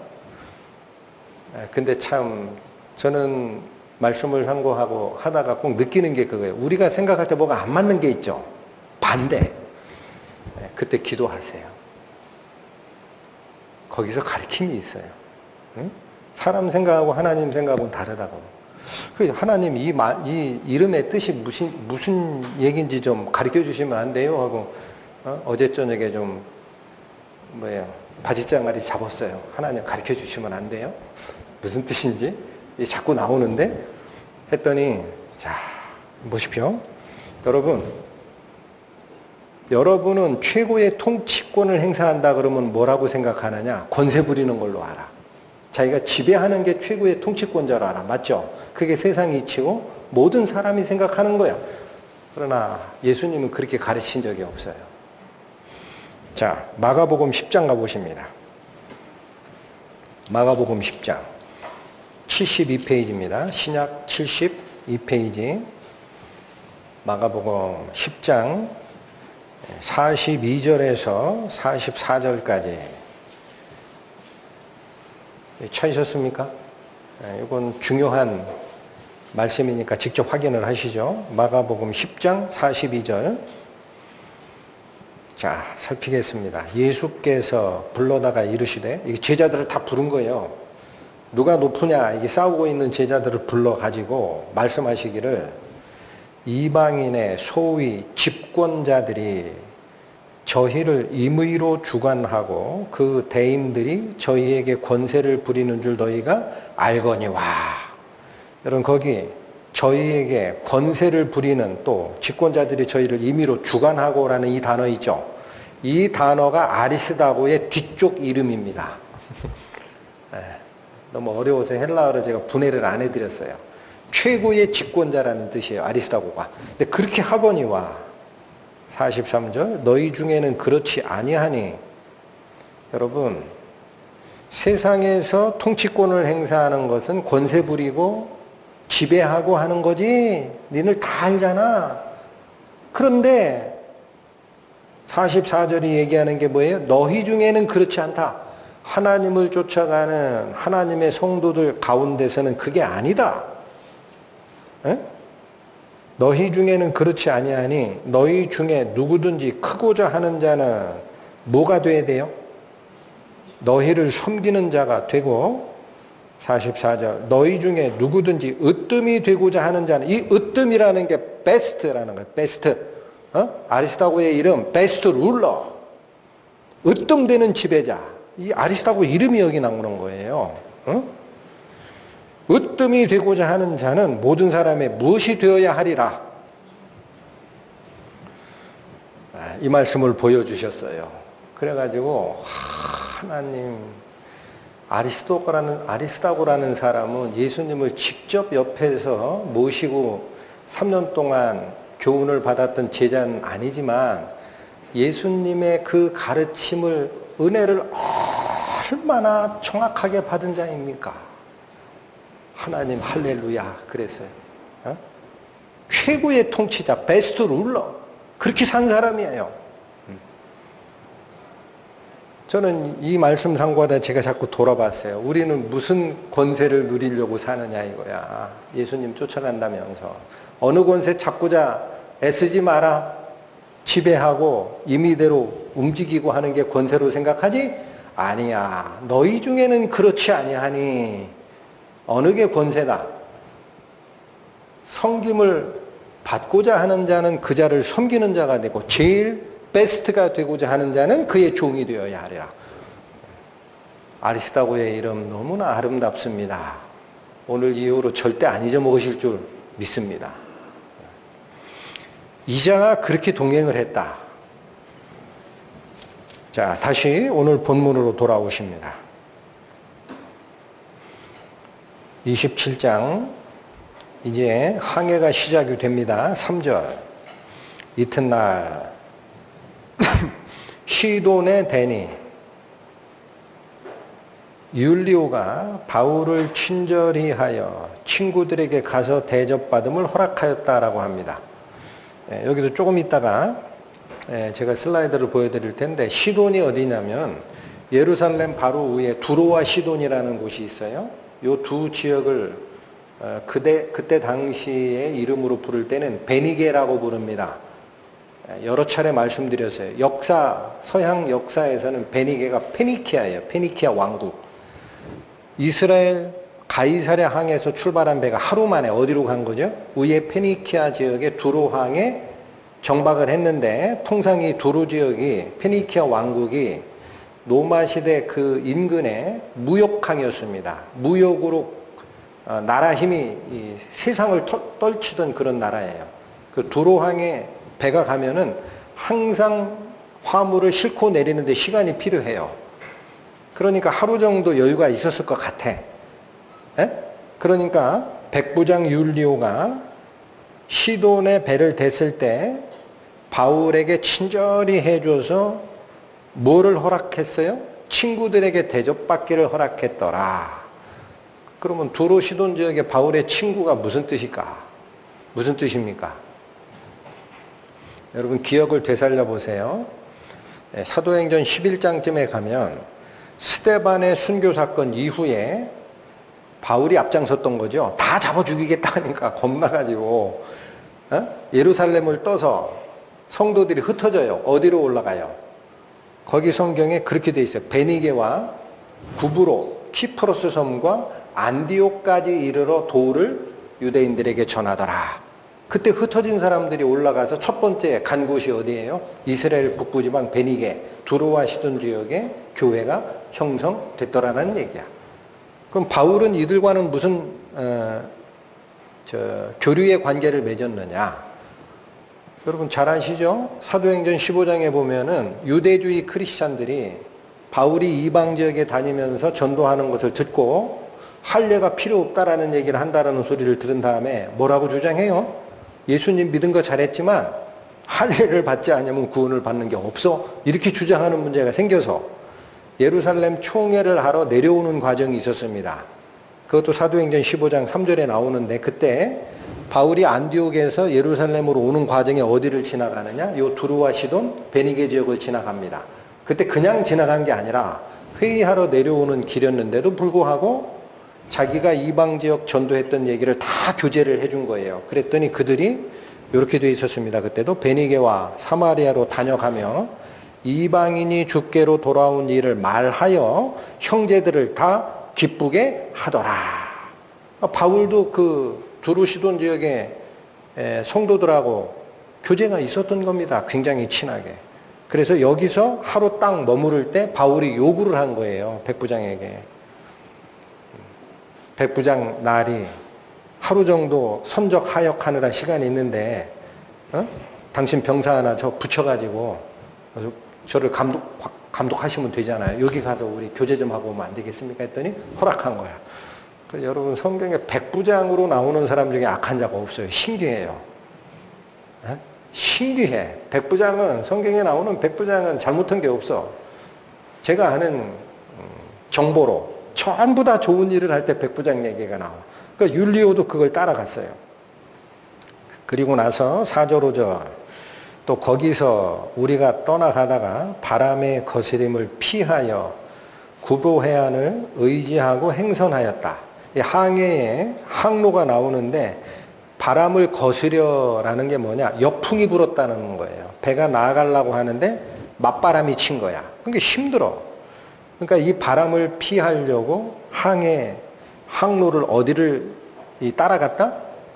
근데 참 저는 말씀을 상고하고 하다가 꼭 느끼는 게 그거예요. 우리가 생각할 때 뭐가 안 맞는 게 있죠. 반대. 그때 기도하세요. 거기서 가르침이 있어요. 응? 사람 생각하고 하나님 생각하고는 다르다고. 그 하나님 이 말, 이 이름의 뜻이 무슨 무슨 얘기인지 좀 가르쳐 주시면 안 돼요? 하고 어? 어제 저녁에 좀 뭐예요? 바지장아리 잡았어요. 하나님 가르쳐 주시면 안 돼요? 무슨 뜻인지 자꾸 나오는데 했더니 자 보십시오. 여러분 여러분은 최고의 통치권을 행사한다 그러면 뭐라고 생각하느냐? 권세 부리는 걸로 알아. 자기가 지배하는 게 최고의 통치권자로 알아. 맞죠? 그게 세상 이치고 모든 사람이 생각하는 거야. 그러나 예수님은 그렇게 가르친 적이 없어요. 자, 마가복음 십 장 가보십니다. 마가복음 십 장 칠십이 페이지입니다. 신약 칠십이 페이지 마가복음 십 장 사십이 절에서 사십사 절까지 찾으셨습니까? 이건 중요한 말씀이니까 직접 확인을 하시죠. 마가복음 십 장 사십이 절. 자, 살피겠습니다. 예수께서 불러다가 이르시되, 이게 제자들을 다 부른 거예요. 누가 높으냐, 이게 싸우고 있는 제자들을 불러가지고 말씀하시기를, 이방인의 소위 집권자들이 저희를 임의로 주관하고 그 대인들이 저희에게 권세를 부리는 줄 너희가 알거니와. 여러분 거기 저희에게 권세를 부리는 또 집권자들이 저희를 임의로 주관하고라는 이 단어 있죠. 이 단어가 아리스다고의 뒤쪽 이름입니다. 너무 어려워서 헬라어를 제가 분해를 안 해드렸어요. 최고의 집권자라는 뜻이에요. 아리스다고가. 근데 그렇게 하거니와 사십삼 절 너희 중에는 그렇지 아니하니. 여러분 세상에서 통치권을 행사하는 것은 권세 부리고 지배하고 하는 거지. 니들 다 알잖아. 그런데 사십사 절이 얘기하는 게 뭐예요? 너희 중에는 그렇지 않다. 하나님을 쫓아가는 하나님의 성도들 가운데서는 그게 아니다. 에? 너희 중에는 그렇지 아니하니 너희 중에 누구든지 크고자 하는 자는 뭐가 돼야 돼요? 너희를 섬기는 자가 되고, 사십사 절 너희 중에 누구든지 으뜸이 되고자 하는 자는, 이 으뜸이라는 게 베스트라는 거예요. 베스트. 어? 아리스타고의 이름 베스트 룰러, 으뜸되는 지배자. 이 아리스타고 이름이 여기 나오는 거예요. 어? 으뜸이 되고자 하는 자는 모든 사람의 무엇이 되어야 하리라. 이 말씀을 보여주셨어요. 그래가지고 하나님, 아리스도라는 아리스다고라는 사람은 예수님을 직접 옆에서 모시고 삼 년 동안 교훈을 받았던 제자는 아니지만 예수님의 그 가르침을, 은혜를 얼마나 정확하게 받은 자입니까? 하나님 할렐루야 그랬어요. 어? 최고의 통치자, 베스트 룰러, 그렇게 산 사람이에요. 저는 이 말씀 상고하다 제가 자꾸 돌아봤어요. 우리는 무슨 권세를 누리려고 사느냐 이거야. 예수님 쫓아간다면서 어느 권세 찾고자 애쓰지 마라. 지배하고 임의대로 움직이고 하는 게 권세로 생각하지? 아니야. 너희 중에는 그렇지 아니하니. 어느 게 권세다? 섬김을 받고자 하는 자는 그 자를 섬기는 자가 되고, 제일 베스트가 되고자 하는 자는 그의 종이 되어야 하리라. 아리스다고의 이름 너무나 아름답습니다. 오늘 이후로 절대 안 잊어먹으실 줄 믿습니다. 이자가 그렇게 동행을 했다. 자, 다시 오늘 본문으로 돌아오십니다. 이십칠 장 이제 항해가 시작이 됩니다. 삼 절 이튿날 시돈의 대니 율리오가 바울을 친절히 하여 친구들에게 가서 대접받음을 허락하였다라고 합니다. 예, 여기서 조금 있다가 예, 제가 슬라이드를 보여드릴 텐데, 시돈이 어디냐면 예루살렘 바로 위에 두로와 시돈이라는 곳이 있어요. 이 두 지역을 어, 그때, 그때 당시의 이름으로 부를 때는 베니게라고 부릅니다. 여러 차례 말씀드렸어요. 역사, 서양 역사에서는 베니게가 페니키아예요. 페니키아 왕국. 이스라엘 가이사랴 항에서 출발한 배가 하루 만에 어디로 간 거죠? 위에 페니키아 지역의 두로항에 정박을 했는데, 통상 이 두로 지역이, 페니키아 왕국이 로마 시대 그 인근의 무역항이었습니다. 무역으로 어, 나라 힘이 이 세상을 떨치던 그런 나라예요. 그 두로항에 배가 가면은 항상 화물을 싣고 내리는데 시간이 필요해요. 그러니까 하루 정도 여유가 있었을 것 같아. 에? 그러니까 백부장 율리오가 시돈의 배를 댔을 때 바울에게 친절히 해줘서 뭐를 허락했어요? 친구들에게 대접받기를 허락했더라. 그러면 두로 시돈 지역의 바울의 친구가 무슨 뜻일까? 무슨 뜻입니까? 여러분 기억을 되살려 보세요. 사도행전 십일 장쯤에 가면 스데반의 순교 사건 이후에 바울이 앞장섰던 거죠. 다 잡아 죽이겠다 하니까 겁나가지고 어? 예루살렘을 떠서 성도들이 흩어져요. 어디로 올라가요? 거기 성경에 그렇게 돼 있어요. 베니게와 구브로, 키프로스 섬과 안디옥까지 이르러 도를 유대인들에게 전하더라. 그때 흩어진 사람들이 올라가서 첫 번째 간 곳이 어디예요? 이스라엘 북부지방 베니게 두로와 시돈 지역에 교회가 형성됐더라는 얘기야. 그럼 바울은 이들과는 무슨 어, 저, 교류의 관계를 맺었느냐? 여러분 잘 아시죠? 사도행전 십오 장에 보면은 유대주의 크리스찬들이 바울이 이방 지역에 다니면서 전도하는 것을 듣고 할례가 필요 없다라는 얘기를 한다라는 소리를 들은 다음에 뭐라고 주장해요? 예수님 믿은 거 잘했지만 할례를 받지 않으면 구원을 받는 게 없어. 이렇게 주장하는 문제가 생겨서 예루살렘 총회를 하러 내려오는 과정이 있었습니다. 그것도 사도행전 십오 장 삼 절에 나오는데 그때 바울이 안디옥에서 예루살렘으로 오는 과정에 어디를 지나가느냐? 요 두루와 시돈, 베니게 지역을 지나갑니다. 그때 그냥 지나간 게 아니라 회의하러 내려오는 길이었는데도 불구하고 자기가 이방 지역 전도했던 얘기를 다 교제를 해준 거예요. 그랬더니 그들이 이렇게 돼 있었습니다. 그때도 베니게와 사마리아로 다녀가며 이방인이 주께로 돌아온 일을 말하여 형제들을 다 기쁘게 하더라. 바울도 그 두루시돈 지역의 성도들하고 교제가 있었던 겁니다. 굉장히 친하게. 그래서 여기서 하루 딱 머무를 때 바울이 요구를 한 거예요. 백부장에게. 백부장 날이 하루 정도 선적 하역하느라 시간이 있는데 어? 당신 병사 하나 저 붙여가지고 저를 감독, 감독하시면 되잖아요. 여기 가서 우리 교제 좀 하고 오면 안 되겠습니까? 했더니 허락한 거야. 그 여러분 성경에 백부장으로 나오는 사람 중에 악한 자가 없어요. 신기해요. 에? 신기해. 백부장은 성경에 나오는 백부장은 잘못한 게 없어. 제가 아는 정보로 전부 다 좋은 일을 할 때 백부장 얘기가 나와. 그러니까 율리오도 그걸 따라갔어요. 그리고 나서 사 절 오 절 또 거기서 우리가 떠나가다가 바람의 거스림을 피하여 구보 해안을 의지하고 행선하였다. 이 항해에 항로가 나오는데 바람을 거스려라는 게 뭐냐? 역풍이 불었다는 거예요. 배가 나아가려고 하는데 맞바람이 친 거야. 그러니까 힘들어. 그러니까 이 바람을 피하려고 항해 항로를 어디를 따라갔다?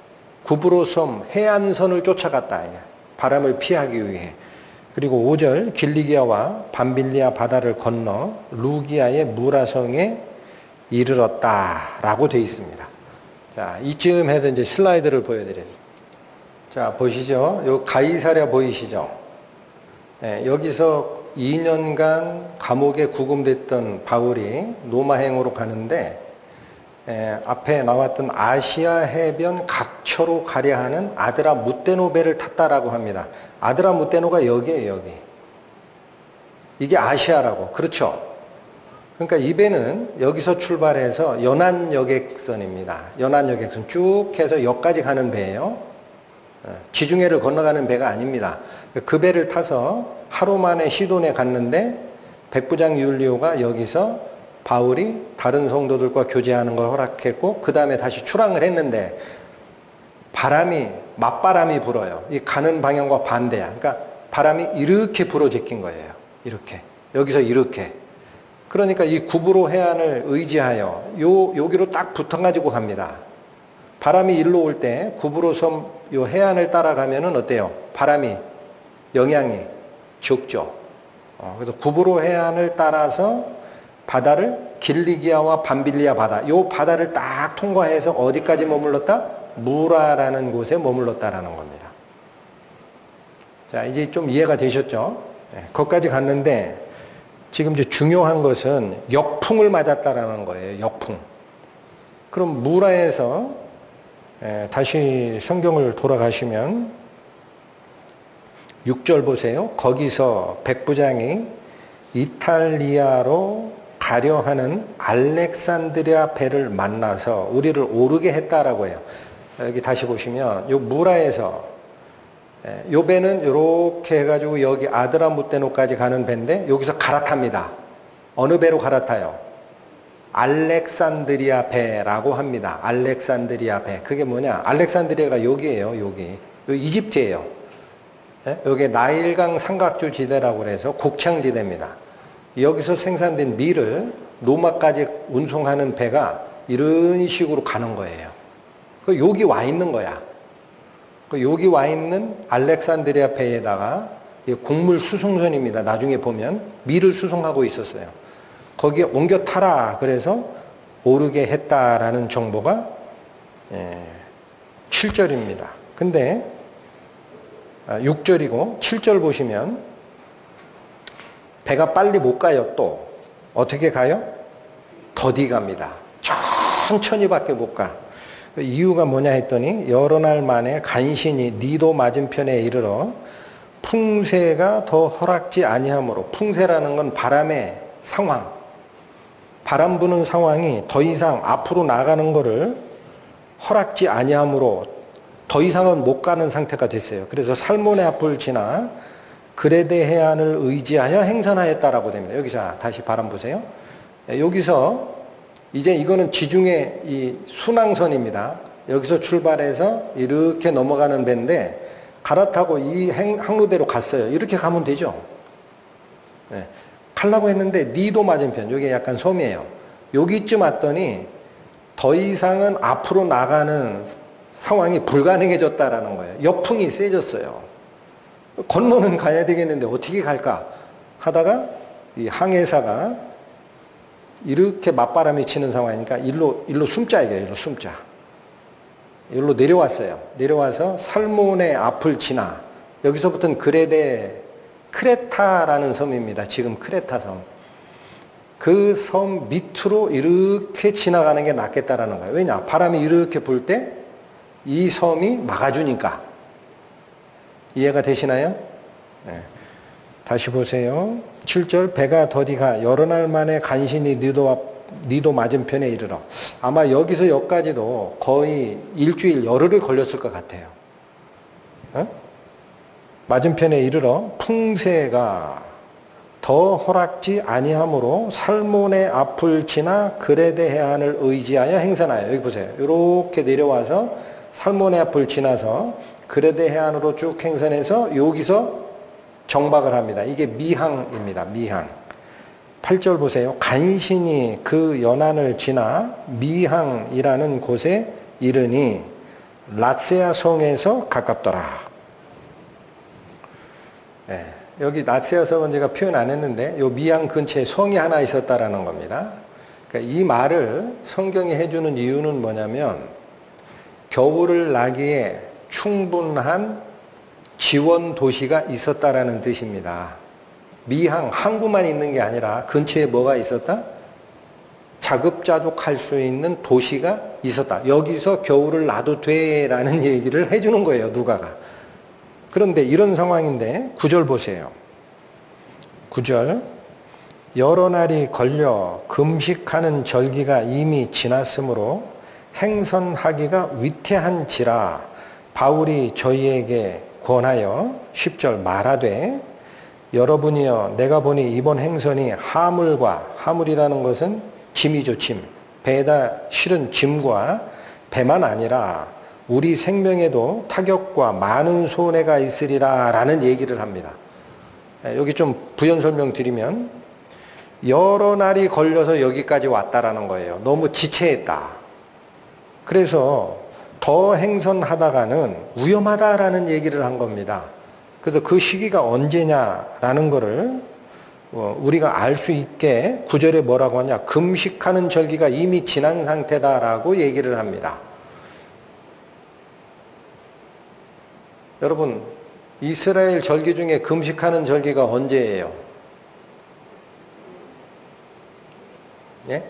구브로섬 해안선을 쫓아갔다. 바람을 피하기 위해. 그리고 오 절 길리기아와 밤빌리아 바다를 건너 루기아의 무라성에 이르렀다라고 되어 있습니다. 자, 이쯤 해서 이제 슬라이드를 보여드려요. 자, 보시죠. 요 가이사랴 보이시죠? 예, 여기서 이 년간 감옥에 구금됐던 바울이 로마행으로 가는데 에, 앞에 나왔던 아시아 해변 각처로 가려 하는 아드라 무테노 배를 탔다라고 합니다. 아드라 무테노가 여기에요, 여기. 이게 아시아라고. 그렇죠? 그러니까 이 배는 여기서 출발해서 연안 여객선입니다. 연안 여객선 쭉 해서 여기까지 가는 배예요. 지중해를 건너가는 배가 아닙니다. 그 배를 타서 하루 만에 시돈에 갔는데 백부장 율리오가 여기서 바울이 다른 성도들과 교제하는 걸 허락했고 그 다음에 다시 출항을 했는데 바람이 맞바람이 불어요. 이 가는 방향과 반대야. 그러니까 바람이 이렇게 불어 제낀 거예요. 이렇게 여기서 이렇게. 그러니까 이 구브로 해안을 의지하여 요 여기로 딱 붙어가지고 갑니다. 바람이 일로 올 때 구브로 섬 요 해안을 따라가면은 어때요? 바람이 영향이 적죠. 어, 그래서 구브로 해안을 따라서 바다를 길리기아와 밤빌리아 바다, 요 바다를 딱 통과해서 어디까지 머물렀다? 무라라는 곳에 머물렀다라는 겁니다. 자, 이제 좀 이해가 되셨죠? 네, 거기까지 갔는데 지금 이제 중요한 것은 역풍을 맞았다라는 거예요. 역풍. 그럼 무라에서 에, 다시 성경을 돌아가시면 육 절 보세요. 거기서 백부장이 이탈리아로 가려 하는 알렉산드리아 배를 만나서 우리를 오르게 했다라고 해요. 여기 다시 보시면 요 무라에서 요 배는 이렇게 해가지고 여기 아드라무테노까지 가는 배인데 여기서 갈아탑니다. 어느 배로 갈아타요? 알렉산드리아 배라고 합니다. 알렉산드리아 배. 그게 뭐냐? 알렉산드리아가 여기에요. 여기. 여기 이집트예요. 여기 나일강 삼각주 지대라고 그래서 곡창지대입니다. 여기서 생산된 밀을 로마까지 운송하는 배가 이런 식으로 가는 거예요. 여기 와 있는 거야. 여기 와 있는 알렉산드리아 배에다가 곡물 수송선입니다. 나중에 보면 밀을 수송하고 있었어요. 거기에 옮겨 타라 그래서 오르게 했다라는 정보가 칠 절입니다. 근데 육 절이고 칠 절 보시면 배가 빨리 못 가요. 또 어떻게 가요? 더디 갑니다. 천천히밖에 못 가. 이유가 뭐냐 했더니 여러 날 만에 간신히 니도 맞은편에 이르러 풍세가 더 허락지 아니하므로, 풍세라는 건 바람의 상황, 바람 부는 상황이 더 이상 앞으로 나가는 거를 허락지 아니하므로 더 이상은 못 가는 상태가 됐어요. 그래서 살몬의 앞을 지나 그레데 해안을 의지하여 행선하였다라고 됩니다. 여기서 다시 바람 보세요. 여기서 이제 이거는 지중해 이 순항선입니다. 여기서 출발해서 이렇게 넘어가는 배인데 갈아타고 이 항로대로 갔어요. 이렇게 가면 되죠. 네. 가려고 했는데 니도 맞은편, 여기 약간 섬이에요. 여기쯤 왔더니 더 이상은 앞으로 나가는 상황이 불가능해졌다라는 거예요. 역풍이 세졌어요. 건너는 가야 되겠는데 어떻게 갈까 하다가 이 항해사가 이렇게 맞바람이 치는 상황이니까 일로 일로 숨자 이게 일로 숨자. 일로 내려왔어요. 내려와서 살몬의 앞을 지나 여기서부터는 그레데 크레타라는 섬입니다. 지금 크레타 섬. 그 섬 밑으로 이렇게 지나가는 게 낫겠다라는 거예요. 왜냐? 바람이 이렇게 불 때 이 섬이 막아주니까. 이해가 되시나요? 네. 다시 보세요. 칠 절 배가 더디가 여러 날 만에 간신히 니도 앞, 니도 맞은편에 이르러. 아마 여기서 여기까지도 거의 일주일 열흘을 걸렸을 것 같아요. 어? 맞은편에 이르러 풍세가 더 허락지 아니하므로 살몬의 앞을 지나 그레데 해안을 의지하여 행선하여. 여기 보세요. 이렇게 내려와서 살몬의 앞을 지나서 그레데 해안으로 쭉 행선해서 여기서 정박을 합니다. 이게 미항입니다. 미항. 팔 절 보세요. 간신히 그 연안을 지나 미항이라는 곳에 이르니 라세아 성에서 가깝더라. 네, 여기 라세아 성은 제가 표현 안 했는데 요 미항 근처에 성이 하나 있었다라는 겁니다. 그러니까 이 말을 성경이 해주는 이유는 뭐냐면 겨울을 나기에 충분한 지원 도시가 있었다라는 뜻입니다. 미항, 항구만 있는 게 아니라 근처에 뭐가 있었다? 자급자족할 수 있는 도시가 있었다. 여기서 겨울을 놔도 돼라는 얘기를 해주는 거예요. 누가가. 그런데 이런 상황인데 구 절 보세요. 구 절 여러 날이 걸려 금식하는 절기가 이미 지났으므로 행선하기가 위태한지라 바울이 저희에게 권하여 십 절 말하되 여러분이여 내가 보니 이번 행선이 하물과, 하물이라는 것은 짐이죠. 짐. 배에다 실은 짐과 배만 아니라 우리 생명에도 타격과 많은 손해가 있으리라 라는 얘기를 합니다. 여기 좀 부연 설명 드리면 여러 날이 걸려서 여기까지 왔다라는 거예요. 너무 지체했다. 그래서 더 행선하다가는 위험하다라는 얘기를 한 겁니다. 그래서 그 시기가 언제냐라는 거를 우리가 알 수 있게 구 절에 뭐라고 하냐, 금식하는 절기가 이미 지난 상태다라고 얘기를 합니다. 여러분, 이스라엘 절기 중에 금식하는 절기가 언제예요? 예?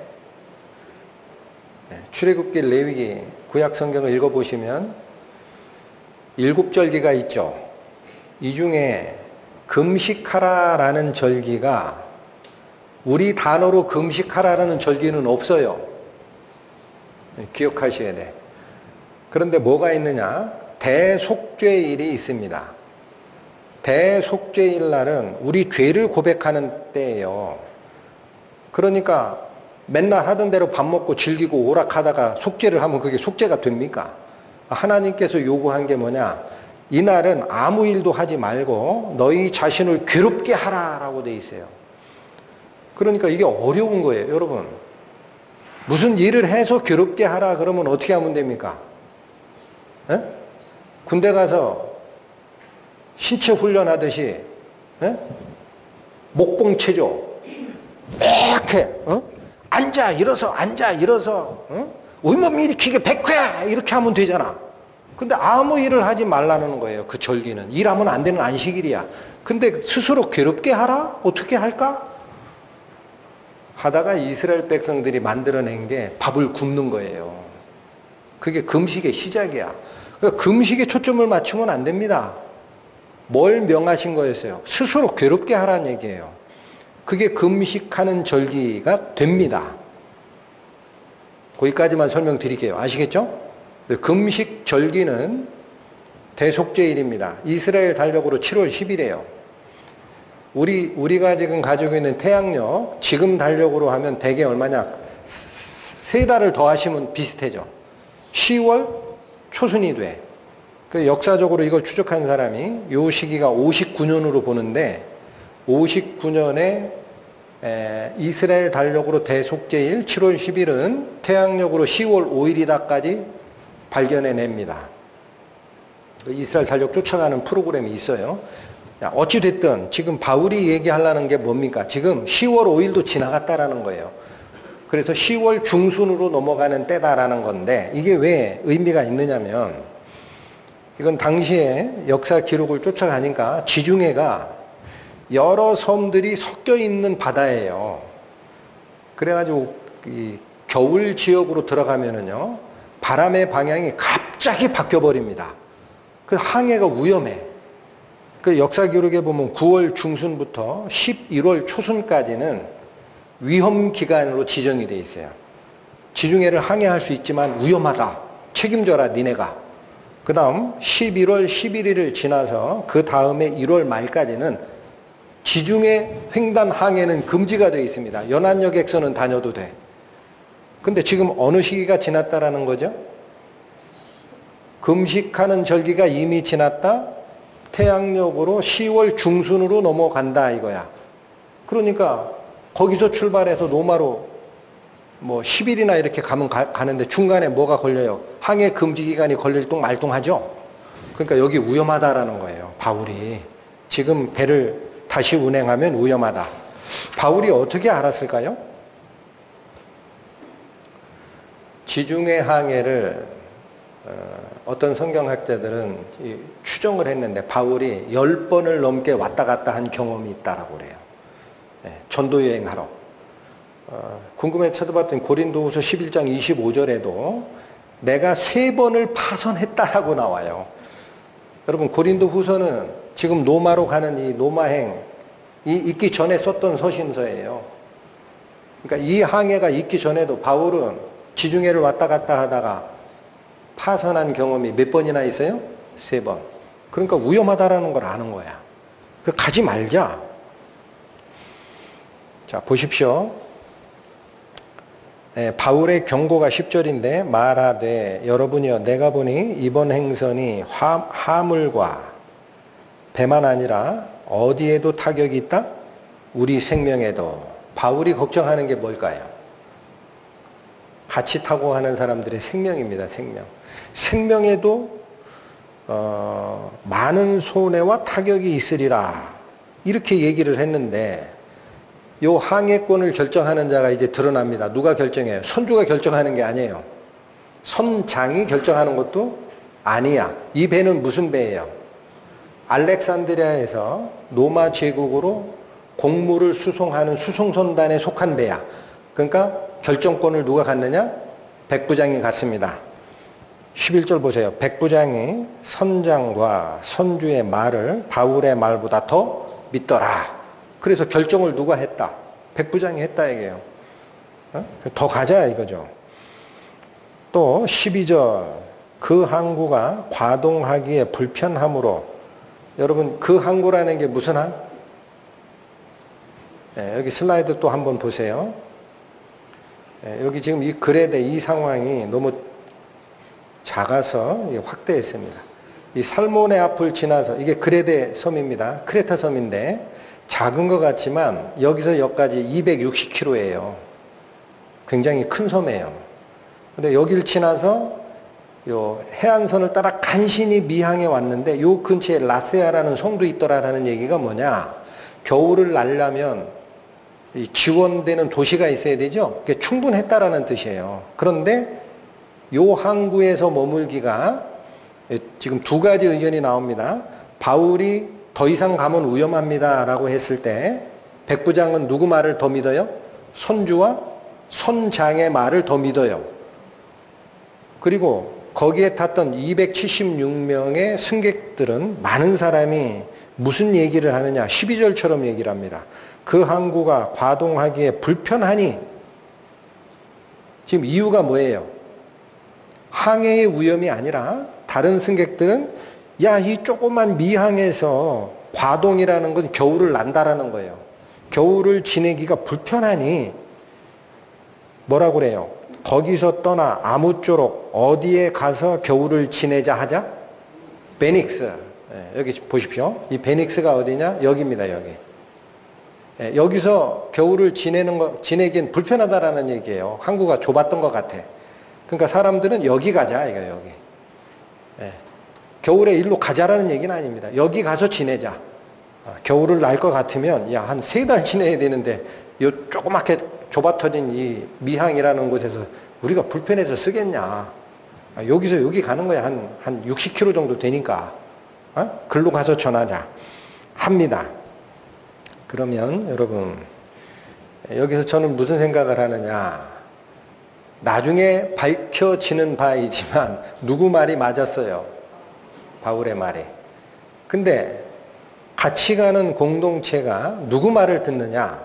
출애굽기, 레위기, 구약 성경을 읽어보시면 일곱 절기가 있죠. 이 중에 금식하라라는 절기가 우리 단어로 금식하라라는 절기는 없어요. 기억하셔야 돼. 그런데 뭐가 있느냐? 대속죄일이 있습니다. 대속죄일 날은 우리 죄를 고백하는 때예요. 그러니까 맨날 하던 대로 밥 먹고 즐기고 오락하다가 속죄를 하면 그게 속죄가 됩니까? 하나님께서 요구한 게 뭐냐? 이날은 아무 일도 하지 말고 너희 자신을 괴롭게 하라라고 돼 있어요. 그러니까 이게 어려운 거예요, 여러분. 무슨 일을 해서 괴롭게 하라 그러면 어떻게 하면 됩니까? 에? 군대 가서 신체 훈련하듯이 에? 목봉체조 이렇게 어? 앉아 일어서 앉아 일어서 어? 윗몸 일으키게 백 회 이렇게 하면 되잖아. 근데 아무 일을 하지 말라는 거예요. 그 절기는 일하면 안 되는 안식일이야. 근데 스스로 괴롭게 하라? 어떻게 할까? 하다가 이스라엘 백성들이 만들어낸 게 밥을 굶는 거예요. 그게 금식의 시작이야. 그러니까 금식에 초점을 맞추면 안 됩니다. 뭘 명하신 거였어요? 스스로 괴롭게 하라는 얘기예요. 그게 금식하는 절기가 됩니다. 거기까지만 설명드릴게요. 아시겠죠? 금식 절기는 대속죄일입니다. 이스라엘 달력으로 칠월 십일이에요. 우리, 우리가 지금 가지고 있는 태양력, 지금 달력으로 하면 대개 얼마냐? 세 달을 더 하시면 비슷해져. 시월 초순이 돼. 그 역사적으로 이걸 추적한 사람이 요 시기가 오십구 년으로 보는데, 오십구 년에 에, 이스라엘 달력으로 대속죄일 칠월 십일은 태양력으로 시월 오일이다까지 발견해냅니다. 이스라엘 달력 쫓아가는 프로그램이 있어요. 어찌됐든 지금 바울이 얘기하려는 게 뭡니까? 지금 시월 오일도 지나갔다라는 거예요. 그래서 시월 중순으로 넘어가는 때다라는 건데, 이게 왜 의미가 있느냐면, 이건 당시에 역사 기록을 쫓아가니까 지중해가 여러 섬들이 섞여 있는 바다예요. 그래가지고 이 겨울 지역으로 들어가면은요, 바람의 방향이 갑자기 바뀌어 버립니다. 그 항해가 위험해. 그 역사 기록에 보면 구월 중순부터 십일월 초순까지는 위험 기간으로 지정이 돼 있어요. 지중해를 항해할 수 있지만 위험하다. 책임져라 니네가. 그 다음 십일월 십일일을 지나서 그 다음에 일월 말까지는 지중해 횡단 항해는 금지가 되어 있습니다. 연안여객선은 다녀도 돼. 근데 지금 어느 시기가 지났다라는 거죠? 금식하는 절기가 이미 지났다. 태양력으로 시월 중순으로 넘어간다 이거야. 그러니까 거기서 출발해서 노마로 뭐 십 일이나 이렇게 가면 가, 가는데 중간에 뭐가 걸려요? 항해 금지 기간이 걸릴동 말동하죠. 그러니까 여기 위험하다라는 거예요. 바울이 지금 배를 다시 운행하면 위험하다. 바울이 어떻게 알았을까요? 지중해 항해를 어떤 성경학자들은 추정을 했는데 바울이 열 번을 넘게 왔다 갔다 한 경험이 있다라고 그래요. 전도 여행하러. 어, 궁금해 찾아봤더니 고린도후서 십일 장 이십오 절에도 내가 세 번을 파선했다라고 나와요. 여러분 고린도후서는 지금 노마로 가는 이 노마행 이 있기 전에 썼던 서신서예요. 그러니까 이 항해가 있기 전에도 바울은 지중해를 왔다 갔다 하다가 파선한 경험이 몇 번이나 있어요? 세 번. 그러니까 위험하다라는 걸 아는 거야. 그 가지 말자. 자, 보십시오. 예, 바울의 경고가 십 절인데 말하되 여러분이여 내가 보니 이번 행선이 화, 하물과 배만 아니라 어디에도 타격이 있다? 우리 생명에도. 바울이 걱정하는 게 뭘까요? 같이 타고 가는 사람들의 생명입니다. 생명. 생명에도 어, 많은 손해와 타격이 있으리라 이렇게 얘기를 했는데 요 항해권을 결정하는 자가 이제 드러납니다. 누가 결정해요? 선주가 결정하는 게 아니에요. 선장이 결정하는 것도 아니야. 이 배는 무슨 배예요? 알렉산드리아에서 로마 제국으로 곡물을 수송하는 수송선단에 속한 배야. 그러니까 결정권을 누가 갖느냐? 백부장이 갖습니다. 십일 절 보세요. 백부장이 선장과 선주의 말을 바울의 말보다 더 믿더라. 그래서 결정을 누가 했다? 백부장이 했다 이게요. 어? 더 가자 이거죠. 또 십이 절 그 항구가 과동하기에 불편하므로 여러분 그 항구라는 게 무슨 항? 네, 여기 슬라이드 또 한번 보세요. 네, 여기 지금 이 그레데 이 상황이 너무 작아서 확대했습니다. 이 살몬의 앞을 지나서 이게 그레데 섬입니다. 크레타 섬인데 작은 것 같지만 여기서 여기까지 이백육십 킬로미터예요. 굉장히 큰 섬이에요. 근데 여기를 지나서 요 해안선을 따라 간신히 미항에 왔는데 요 근처에 라세아라는 성도 있더라라는 얘기가 뭐냐? 겨울을 날려면 지원되는 도시가 있어야 되죠. 그게 충분했다라는 뜻이에요. 그런데 요 항구에서 머물기가 지금 두 가지 의견이 나옵니다. 바울이 더 이상 가면 위험합니다라고 했을 때 백부장은 누구 말을 더 믿어요? 선주와 선장의 말을 더 믿어요. 그리고 거기에 탔던 이백칠십육 명의 승객들은 많은 사람이 무슨 얘기를 하느냐? 십이 절처럼 얘기를 합니다. 그 항구가 과동하기에 불편하니, 지금 이유가 뭐예요? 항해의 위험이 아니라 다른 승객들은 야, 이 조그만 미항에서 과동이라는 건 겨울을 난다라는 거예요. 겨울을 지내기가 불편하니 뭐라고 그래요? 거기서 떠나 아무쪼록 어디에 가서 겨울을 지내자 하자? 베닉스. 예, 여기 보십시오. 이 베닉스가 어디냐? 여기입니다, 여기. 예, 여기서 겨울을 지내는 거, 지내긴 불편하다라는 얘기예요. 항구가 좁았던 것 같아. 그러니까 사람들은 여기 가자, 이거 여기. 예, 겨울에 일로 가자라는 얘기는 아닙니다. 여기 가서 지내자. 아, 겨울을 날 것 같으면 야, 한 세 달 지내야 되는데 요 조그맣게 좁아 터진 이 미항이라는 곳에서 우리가 불편해서 쓰겠냐. 아, 여기서 여기 가는 거야. 한, 한 육십 킬로미터 정도 되니까. 어? 글로 가서 전하자. 합니다. 그러면 여러분, 여기서 저는 무슨 생각을 하느냐. 나중에 밝혀지는 바이지만 누구 말이 맞았어요? 바울의 말이. 근데 같이 가는 공동체가 누구 말을 듣느냐?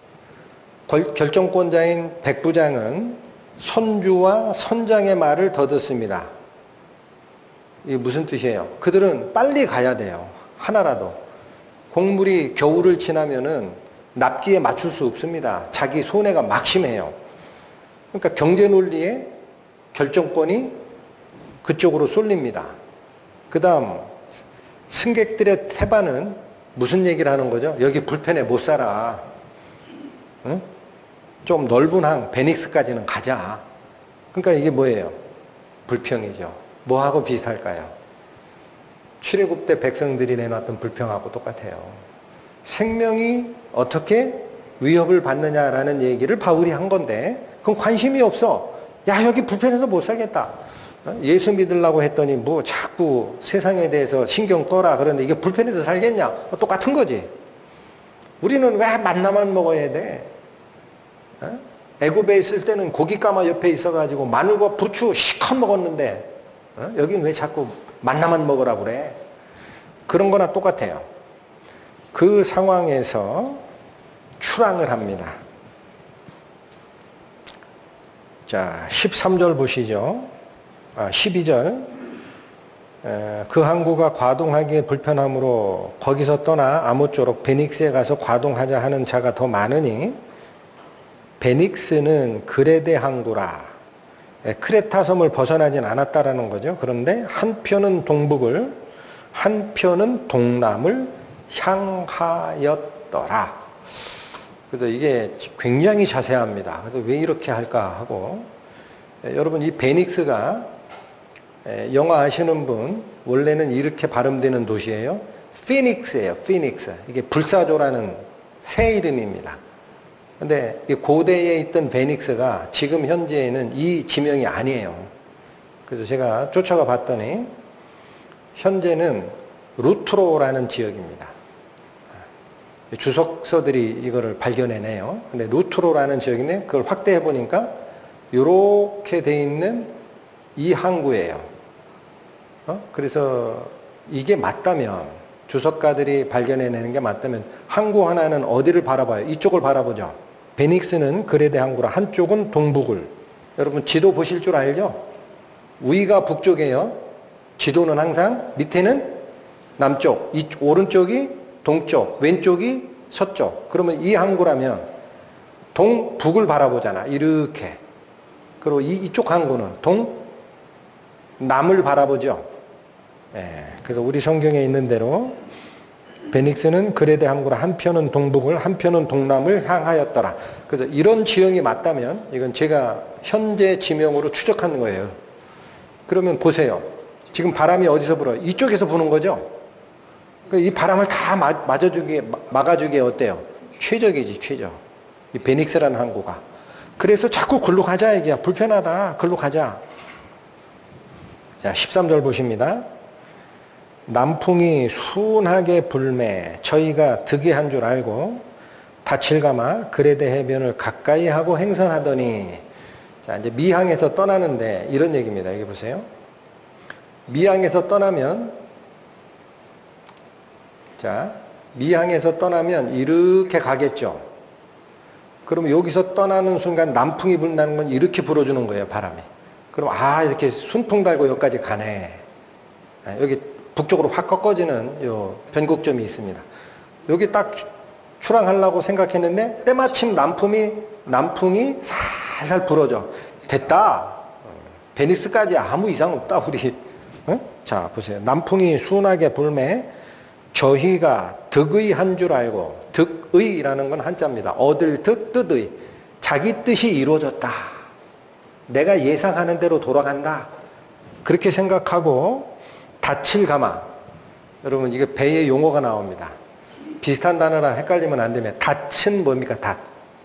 결정권자인 백부장은 선주와 선장의 말을 더 듣습니다. 이게 무슨 뜻이에요? 그들은 빨리 가야 돼요. 하나라도. 곡물이 겨울을 지나면은 납기에 맞출 수 없습니다. 자기 손해가 막심해요. 그러니까 경제 논리의 결정권이 그쪽으로 쏠립니다. 그 다음 승객들의 태반은 무슨 얘기를 하는 거죠? 여기 불편해 못 살아. 응? 좀 넓은 항 베닉스까지는 가자. 그러니까 이게 뭐예요? 불평이죠. 뭐하고 비슷할까요? 출애굽 때 백성들이 내놨던 불평하고 똑같아요. 생명이 어떻게 위협을 받느냐라는 얘기를 바울이 한 건데 그건 관심이 없어. 야, 여기 불편해서 못 살겠다. 예수 믿으려고 했더니 뭐 자꾸 세상에 대해서 신경 꺼라. 그런데 이게 불편해서 살겠냐? 똑같은 거지. 우리는 왜 만나만 먹어야 돼? 애굽에 있을 때는 고깃가마 옆에 있어가지고 마늘과 부추 시컷 먹었는데 여긴 왜 자꾸 만나만 먹으라 그래? 그런 거나 똑같아요. 그 상황에서 출항을 합니다. 자, 십삼 절 보시죠. 아, 십이 절. 에, 그 항구가 과동하기에 불편하므로 거기서 떠나 아무쪼록 베닉스에 가서 과동하자 하는 자가 더 많으니 베닉스는 그레데 항구라. 에, 크레타 섬을 벗어나진 않았다라는 거죠. 그런데 한 편은 동북을, 한 편은 동남을 향하였더라. 그래서 이게 굉장히 자세합니다. 그래서 왜 이렇게 할까 하고, 에, 여러분 이 베닉스가 에, 영어 아시는 분 원래는 이렇게 발음되는 도시예요. 피닉스예요. 피닉스. 이게 불사조라는 새 이름입니다. 근데 고대에 있던 베닉스가 지금 현재에는 이 지명이 아니에요. 그래서 제가 쫓아가 봤더니 현재는 루트로라는 지역입니다. 주석서들이 이거를 발견해내요. 근데 루트로라는 지역인데 그걸 확대해 보니까 이렇게 돼 있는 이 항구예요. 어? 그래서 이게 맞다면, 주석가들이 발견해내는 게 맞다면 항구 하나는 어디를 바라봐요? 이쪽을 바라보죠. 베닉스는 그레데 항구라. 한쪽은 동북을. 여러분 지도 보실 줄 알죠? 위가 북쪽이에요. 지도는 항상 밑에는 남쪽, 이 오른쪽이 동쪽, 왼쪽이 서쪽. 그러면 이 항구라면 동북을 바라보잖아. 이렇게. 그리고 이, 이쪽 항구는 동남을 바라보죠. 예, 그래서 우리 성경에 있는 대로 베닉스는 그레데 항구라. 한편은 동북을, 한편은 동남을 향하였더라. 그래서 이런 지형이 맞다면 이건 제가 현재 지명으로 추적하는 거예요. 그러면 보세요. 지금 바람이 어디서 불어요? 이쪽에서 부는 거죠? 이 바람을 다 맞아주기에, 막아주기에 어때요? 최적이지, 최적. 이 베닉스라는 항구가. 그래서 자꾸 글로 가자, 얘기야. 불편하다. 글로 가자. 자, 십삼 절 보십니다. 남풍이 순하게 불매 저희가 득이한 줄 알고 다칠가마 그레데 해변을 가까이 하고 행선하더니. 자, 이제 미항에서 떠나는데 이런 얘기입니다. 여기 보세요. 미항에서 떠나면 자, 미항에서 떠나면 이렇게 가겠죠. 그럼 여기서 떠나는 순간 남풍이 분다는 건 이렇게 불어주는 거예요, 바람이. 그럼 아, 이렇게 순풍 달고 여기까지 가네. 여기 북쪽으로 확 꺾어지는 요 변곡점이 있습니다. 여기 딱 출항하려고 생각했는데 때마침 남풍이 남풍이 살살 불어줘. 됐다. 베니스까지 아무 이상 없다, 우리. 어? 자, 보세요. 남풍이 순하게 불매 저희가 득의 한 줄 알고, 득의라는 건 한자입니다. 얻을 득, 뜻의. 자기 뜻이 이루어졌다. 내가 예상하는 대로 돌아간다. 그렇게 생각하고 닻을 감아. 여러분, 이게 배의 용어가 나옵니다. 비슷한 단어랑 헷갈리면 안 되면 닻은 뭡니까? 닷.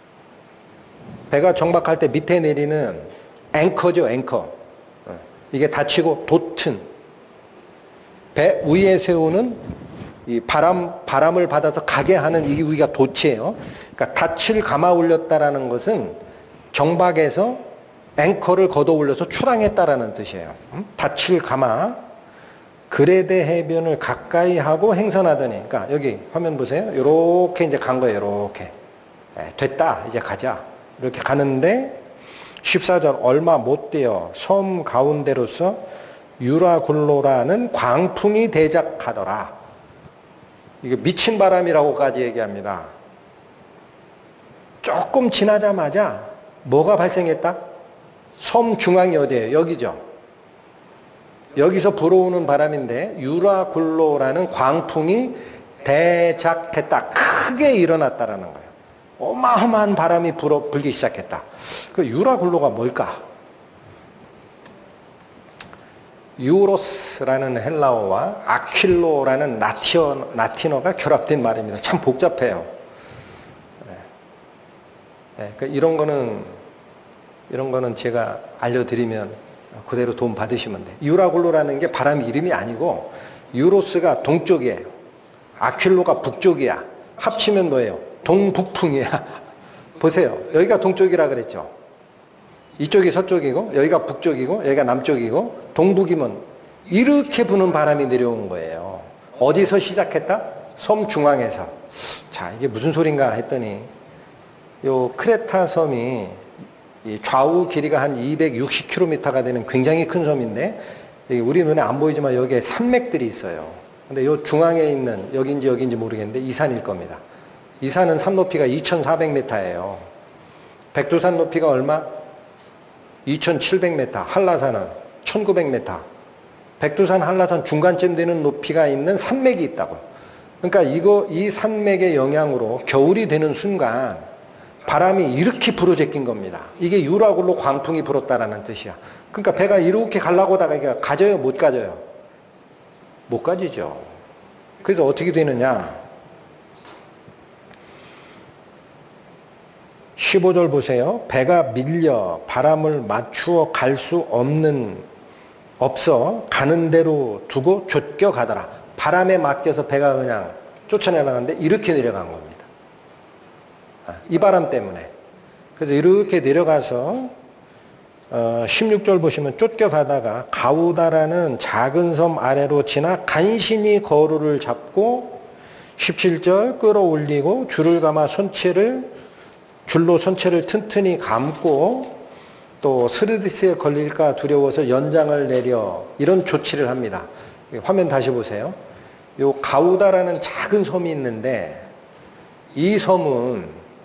배가 정박할 때 밑에 내리는 앵커죠, 앵커. 이게 닻이고 돛은 배 위에 세우는 이 바람, 바람을 받아서 가게 하는 이 위가 돛이에요. 그러니까 닻을 감아 올렸다라는 것은 정박에서 앵커를 걷어 올려서 출항했다라는 뜻이에요. 닻을 감아 그레데 해변을 가까이 하고 행선하더니. 그러니까 여기 화면 보세요. 요렇게 이제 간 거예요. 요렇게. 네, 됐다. 이제 가자. 이렇게 가는데 십사 절 얼마 못 되어 섬 가운데로서 유라굴로라는 광풍이 대작하더라. 이게 미친 바람이라고까지 얘기합니다. 조금 지나자마자 뭐가 발생했다? 섬 중앙이 어디예요? 여기죠. 여기서 불어오는 바람인데 유라굴로라는 광풍이 대작했다. 크게 일어났다라는 거예요. 어마어마한 바람이 불어, 불기 시작했다. 그 유라굴로가 뭘까? 유로스라는 헬라어와 아킬로라는 라티어, 라틴어가 결합된 말입니다. 참 복잡해요. 네. 네, 그러니까 이런 거는, 이런 거는 제가 알려드리면 그대로 도움 받으시면 돼요. 유라굴로라는 게 바람 이름이 아니고, 유로스가 동쪽이에요. 아킬로가 북쪽이야. 합치면 뭐예요? 동북풍이야. 보세요. 여기가 동쪽이라 그랬죠. 이쪽이 서쪽이고 여기가 북쪽이고 여기가 남쪽이고 동북이면 이렇게 부는 바람이 내려온 거예요. 어디서 시작했다? 섬 중앙에서. 자, 이게 무슨 소린가 했더니 요 크레타 섬이 좌우 길이가 한 이백육십 킬로미터가 되는 굉장히 큰 섬인데 우리 눈에 안 보이지만 여기에 산맥들이 있어요. 근데 요 중앙에 있는 여기인지 여기인지 모르겠는데 이 산일 겁니다. 이 산은 산 높이가 이천사백 미터예요. 백두산 높이가 얼마? 이천칠백 미터, 한라산은 천구백 미터. 백두산, 한라산 중간쯤 되는 높이가 있는 산맥이 있다고. 그러니까 이거 이 산맥의 영향으로 겨울이 되는 순간 바람이 이렇게 불어제낀 겁니다. 이게 유라굴로 광풍이 불었다라는 뜻이야. 그러니까 배가 이렇게 가려고 하다가 이게 가져요, 못 가져요? 못 가지죠. 그래서 어떻게 되느냐? 십오 절 보세요. 배가 밀려 바람을 맞추어 갈 수 없는 없어 가는 대로 두고 쫓겨가더라. 바람에 맡겨서 배가 그냥 쫓아내려가는데 이렇게 내려간 겁니다. 이 바람 때문에. 그래서 이렇게 내려가서 어 십육 절 보시면 쫓겨가다가 가우다라는 작은 섬 아래로 지나 간신히 거루를 잡고 십칠 절 끌어올리고 줄을 감아 손체를 줄로 손체를 튼튼히 감고 또 스르디스에 걸릴까 두려워서 연장을 내려 이런 조치를 합니다. 화면 다시 보세요. 요 가우다라는 작은 섬이 있는데 이 섬은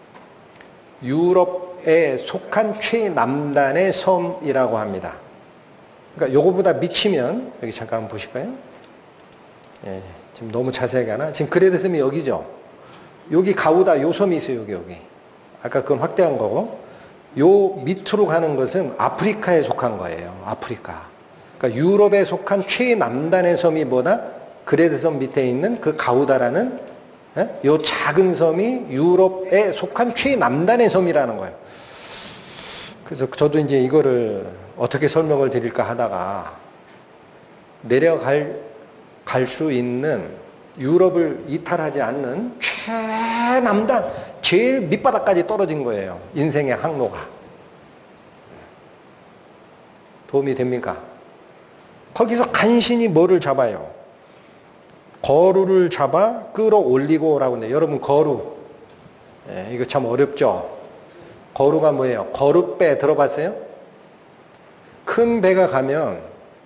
유럽에 속한 최남단의 섬이라고 합니다. 그러니까 요거보다 미치면 여기 잠깐 한번 보실까요? 예, 지금 너무 자세하게 하나? 지금 그레데 섬이 여기죠. 여기 가우다 요 섬이 있어요. 여기 여기. 아까 그건 확대한 거고 요 밑으로 가는 것은 아프리카에 속한 거예요. 아프리카. 그러니까 유럽에 속한 최남단의 섬이 뭐다? 그레데 섬 밑에 있는 그 가우다라는 이 작은 섬이 유럽에 속한 최남단의 섬이라는 거예요. 그래서 저도 이제 이거를 어떻게 설명을 드릴까 하다가 내려갈 갈 수 있는 유럽을 이탈하지 않는 최남단, 제일 밑바닥까지 떨어진 거예요. 인생의 항로가. 도움이 됩니까? 거기서 간신히 뭐를 잡아요? 거루를 잡아 끌어올리고 오라고 하는데, 여러분 거루, 예, 이거 참 어렵죠? 거루가 뭐예요? 거룻배 들어봤어요? 큰 배가 가면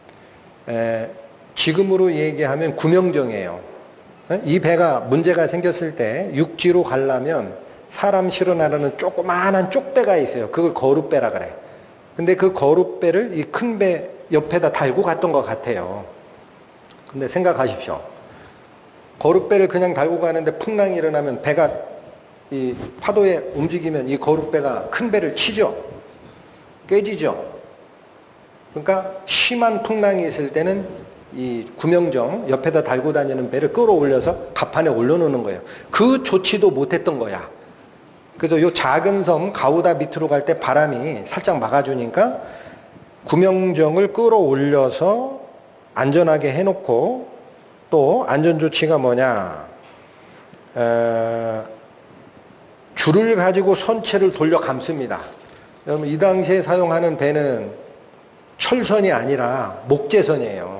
에, 지금으로 얘기하면 구명정이에요. 에? 이 배가 문제가 생겼을 때 육지로 가려면 사람 실어 나르는 조그마한 쪽배가 있어요. 그걸 거룻배라 그래. 근데 그 거룻배를 이 큰 배 옆에다 달고 갔던 것 같아요. 근데 생각하십시오. 거룻배를 그냥 달고 가는데 풍랑이 일어나면 배가 이 파도에 움직이면 이 거룻배가 큰 배를 치죠. 깨지죠. 그러니까 심한 풍랑이 있을 때는 이 구명정 옆에다 달고 다니는 배를 끌어올려서 갑판에 올려놓는 거예요. 그 조치도 못했던 거야. 그래서 요 작은 섬 가우다 밑으로 갈 때 바람이 살짝 막아주니까 구명정을 끌어올려서 안전하게 해놓고, 또 안전조치가 뭐냐, 어, 줄을 가지고 선체를 돌려 감습니다. 여러분 이 당시에 사용하는 배는 철선이 아니라 목재선이에요.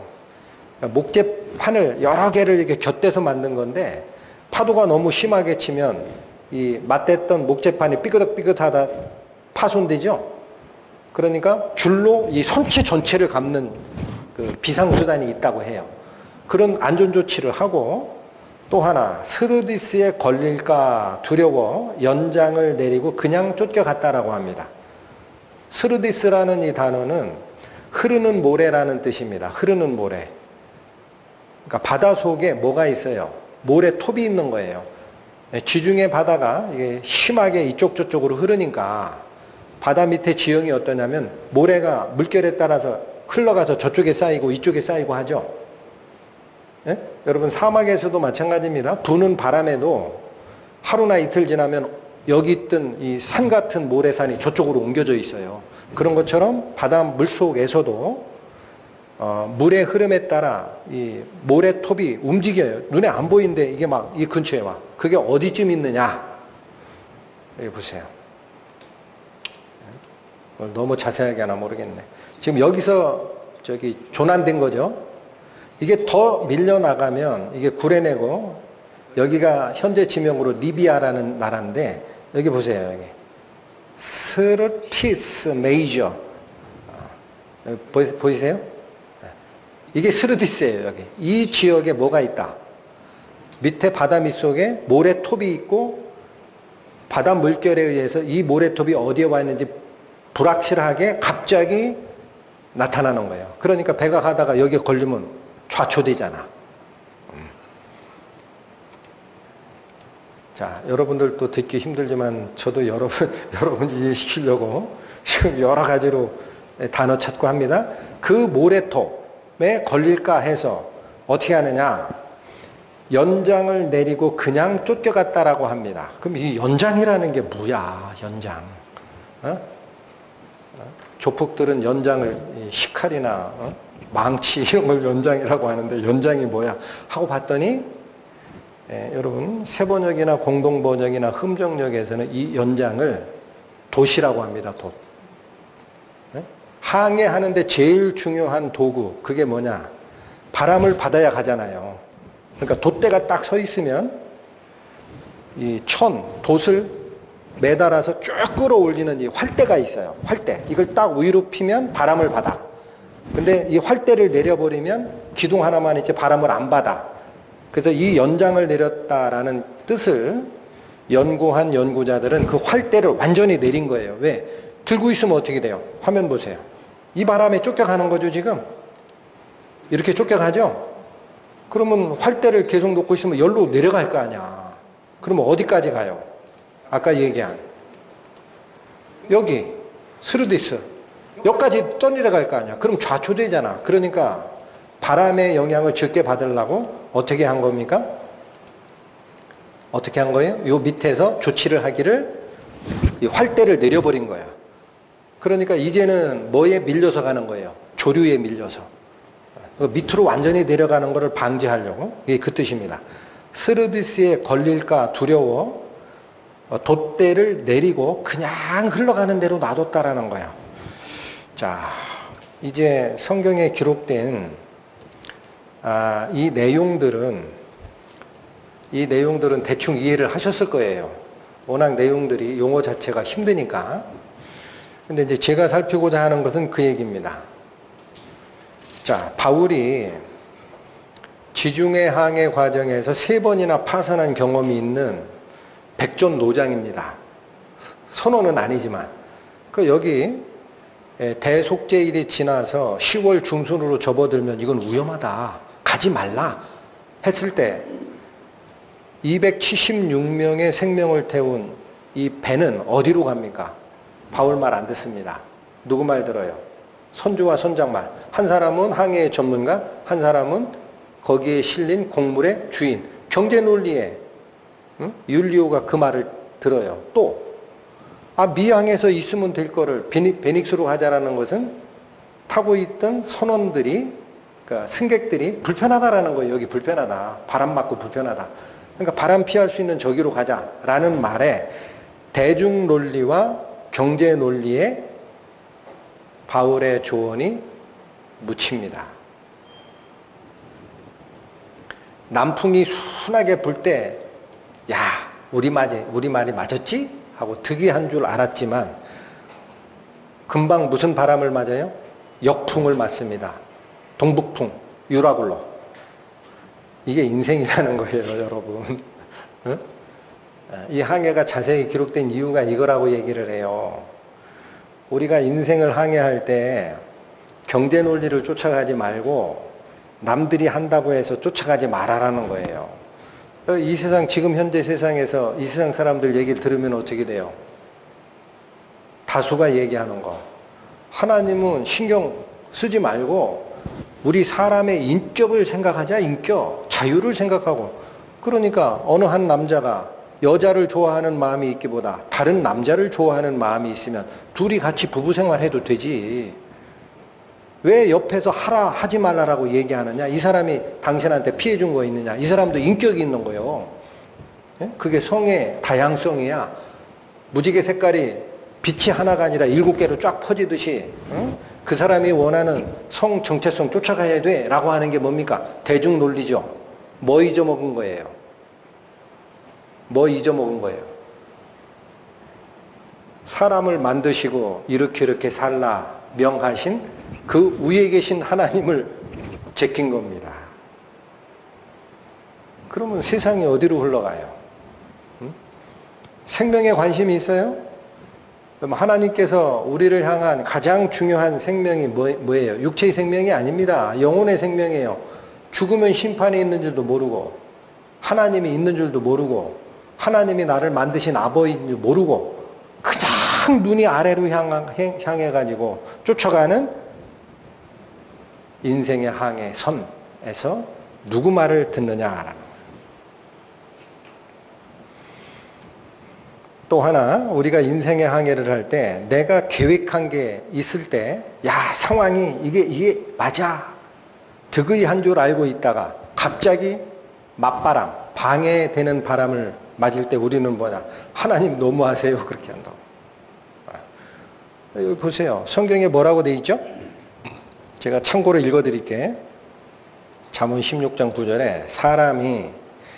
목재판을 여러 개를 이렇게 곁대서 만든 건데, 파도가 너무 심하게 치면 이 맞댔던 목재판이 삐끗삐끗하다 파손되죠. 그러니까 줄로 이 선체 전체를 감는 그 비상수단이 있다고 해요. 그런 안전조치를 하고, 또 하나 스르디스에 걸릴까 두려워 연장을 내리고 그냥 쫓겨갔다라고 합니다. 스르디스라는 이 단어는 흐르는 모래라는 뜻입니다. 흐르는 모래. 그러니까 바다 속에 뭐가 있어요? 모래 톱이 있는 거예요. 지중해 바다가 이게 심하게 이쪽 저쪽으로 흐르니까 바다 밑에 지형이 어떠냐면 모래가 물결에 따라서 흘러가서 저쪽에 쌓이고 이쪽에 쌓이고 하죠. 예? 여러분 사막에서도 마찬가지입니다. 부는 바람에도 하루나 이틀 지나면 여기 있던 이 산 같은 모래산이 저쪽으로 옮겨져 있어요. 그런 것처럼 바다 물속에서도 어, 물의 흐름에 따라 이 모래톱이 움직여요. 눈에 안 보이는데 이게 막 이 근처에 와. 그게 어디쯤 있느냐? 여기 보세요. 너무 자세하게 하나 모르겠네. 지금 여기서 저기 조난된 거죠. 이게 더 밀려나가면 이게 구레네고, 여기가 현재 지명으로 리비아라는 나라인데, 여기 보세요. 여기 스르티스 메이저 보이세요? 이게 스르디스예요. 여기 이 지역에 뭐가 있다? 밑에 바다 밑속에 모래톱이 있고, 바다 물결에 의해서 이 모래톱이 어디에 와 있는지 불확실하게 갑자기 나타나는 거예요. 그러니까 배가 가다가 여기에 걸리면 좌초되잖아. 음. 자, 여러분들도 듣기 힘들지만 저도 여러분, 여러분 이해시키려고 지금 여러 가지로 단어 찾고 합니다. 그 모래톱에 걸릴까 해서 어떻게 하느냐? 연장을 내리고 그냥 쫓겨갔다라고 합니다. 그럼 이 연장이라는 게 뭐야? 연장. 어? 조폭들은 연장을 식칼이나 어? 망치 이런 걸 연장이라고 하는데, 연장이 뭐야 하고 봤더니 예, 여러분 세번역이나 공동번역이나 흠정역에서는 이 연장을 돛이라고 합니다. 돛. 예? 항해하는데 제일 중요한 도구, 그게 뭐냐? 바람을 받아야 가잖아요. 그러니까 돛대가 딱 서 있으면 이 천, 돛을 매달아서 쭉 끌어올리는 이 활대가 있어요. 활대. 이걸 딱 위로 피면 바람을 받아. 근데 이 활대를 내려버리면 기둥 하나만 이제 바람을 안 받아. 그래서 이 연장을 내렸다라는 뜻을 연구한 연구자들은 그 활대를 완전히 내린 거예요. 왜? 들고 있으면 어떻게 돼요? 화면 보세요. 이 바람에 쫓겨가는 거죠, 지금. 이렇게 쫓겨가죠? 그러면 활대를 계속 놓고 있으면 열로 내려갈 거 아니야. 그러면 어디까지 가요? 아까 얘기한 여기 스르디스, 여기까지 떠내려갈 거 아니야. 그럼 좌초되잖아. 그러니까 바람의 영향을 적게 받으려고 어떻게 한 겁니까? 어떻게 한 거예요? 요 밑에서 조치를 하기를 이 활대를 내려버린 거야. 그러니까 이제는 뭐에 밀려서 가는 거예요? 조류에 밀려서. 밑으로 완전히 내려가는 것을 방지하려고. 이게 그 뜻입니다. 스르디스에 걸릴까 두려워 돛대를 내리고 그냥 흘러가는 대로 놔뒀다라는 거야. 자, 이제 성경에 기록된 아, 이 내용들은 이 내용들은 대충 이해를 하셨을 거예요. 워낙 내용들이 용어 자체가 힘드니까. 근데 이제 제가 살피고자 하는 것은 그 얘기입니다. 자, 바울이 지중해 항해 과정에서 세 번이나 파산한 경험이 있는 백전노장입니다. 선원은 아니지만 그 여기 대속죄일이 지나서 시월 중순으로 접어들면 이건 위험하다, 가지 말라 했을 때 이백칠십육 명의 생명을 태운 이 배는 어디로 갑니까? 바울 말 안 듣습니다. 누구 말 들어요? 선주와 선장 말. 한 사람은 항해의 전문가, 한 사람은 거기에 실린 곡물의 주인. 경제 논리에 응? 율리오가 그 말을 들어요. 또 아, 미항에서 있으면 될 거를 베닉, 베닉스로 하자라는 것은 타고 있던 선원들이, 그러니까 승객들이 불편하다라는 거예요. 여기 불편하다. 바람 맞고 불편하다. 그러니까 바람 피할 수 있는 저기로 가자라는 말에 대중 논리와 경제 논리에 바울의 조언이 묻힙니다. 남풍이 순하게 불 때, 야, 우리 말이, 우리 말이 맞았지? 하고 득이한 줄 알았지만, 금방 무슨 바람을 맞아요? 역풍을 맞습니다. 동북풍, 유라굴로. 이게 인생이라는 거예요, 여러분. 응? 이 항해가 자세히 기록된 이유가 이거라고 얘기를 해요. 우리가 인생을 항해할 때 경제 논리를 쫓아가지 말고 남들이 한다고 해서 쫓아가지 말아라는 거예요. 이 세상, 지금 현재 세상에서 이 세상 사람들 얘기를 들으면 어떻게 돼요? 다수가 얘기하는 거. 하나님은 신경 쓰지 말고 우리 사람의 인격을 생각하자. 인격, 자유를 생각하고. 그러니까 어느 한 남자가 여자를 좋아하는 마음이 있기보다 다른 남자를 좋아하는 마음이 있으면 둘이 같이 부부 생활해도 되지. 왜 옆에서 하라 하지 말라라고 얘기하느냐? 이 사람이 당신한테 피해 준 거 있느냐? 이 사람도 인격이 있는 거예요. 그게 성의 다양성이야. 무지개 색깔이 빛이 하나가 아니라 일곱 개로 쫙 퍼지듯이 그 사람이 원하는 성 정체성 쫓아가야 돼 라고 하는 게 뭡니까? 대중 논리죠. 뭐 잊어먹은 거예요? 뭐 잊어먹은 거예요? 사람을 만드시고 이렇게 이렇게 살라 명하신 그 위에 계신 하나님을 제낀 겁니다. 그러면 세상이 어디로 흘러가요? 응? 생명에 관심이 있어요? 그럼 하나님께서 우리를 향한 가장 중요한 생명이 뭐, 뭐예요? 육체의 생명이 아닙니다. 영혼의 생명이에요. 죽으면 심판이 있는 줄도 모르고 하나님이 있는 줄도 모르고 하나님이 나를 만드신 아버지인 줄 모르고 그냥 눈이 아래로 향해가지고 쫓아가는 인생의 항해 선에서 누구 말을 듣느냐라는 거예요. 또 하나, 우리가 인생의 항해를 할 때 내가 계획한 게 있을 때, 야, 상황이 이게 이게 맞아 득의 한 줄 알고 있다가 갑자기 맞바람, 방해되는 바람을 맞을 때 우리는 뭐냐? 하나님 너무하세요. 그렇게 한다고. 여기 보세요. 성경에 뭐라고 돼 있죠? 제가 참고로 읽어드릴게. 잠언 십육 장 구 절에 사람이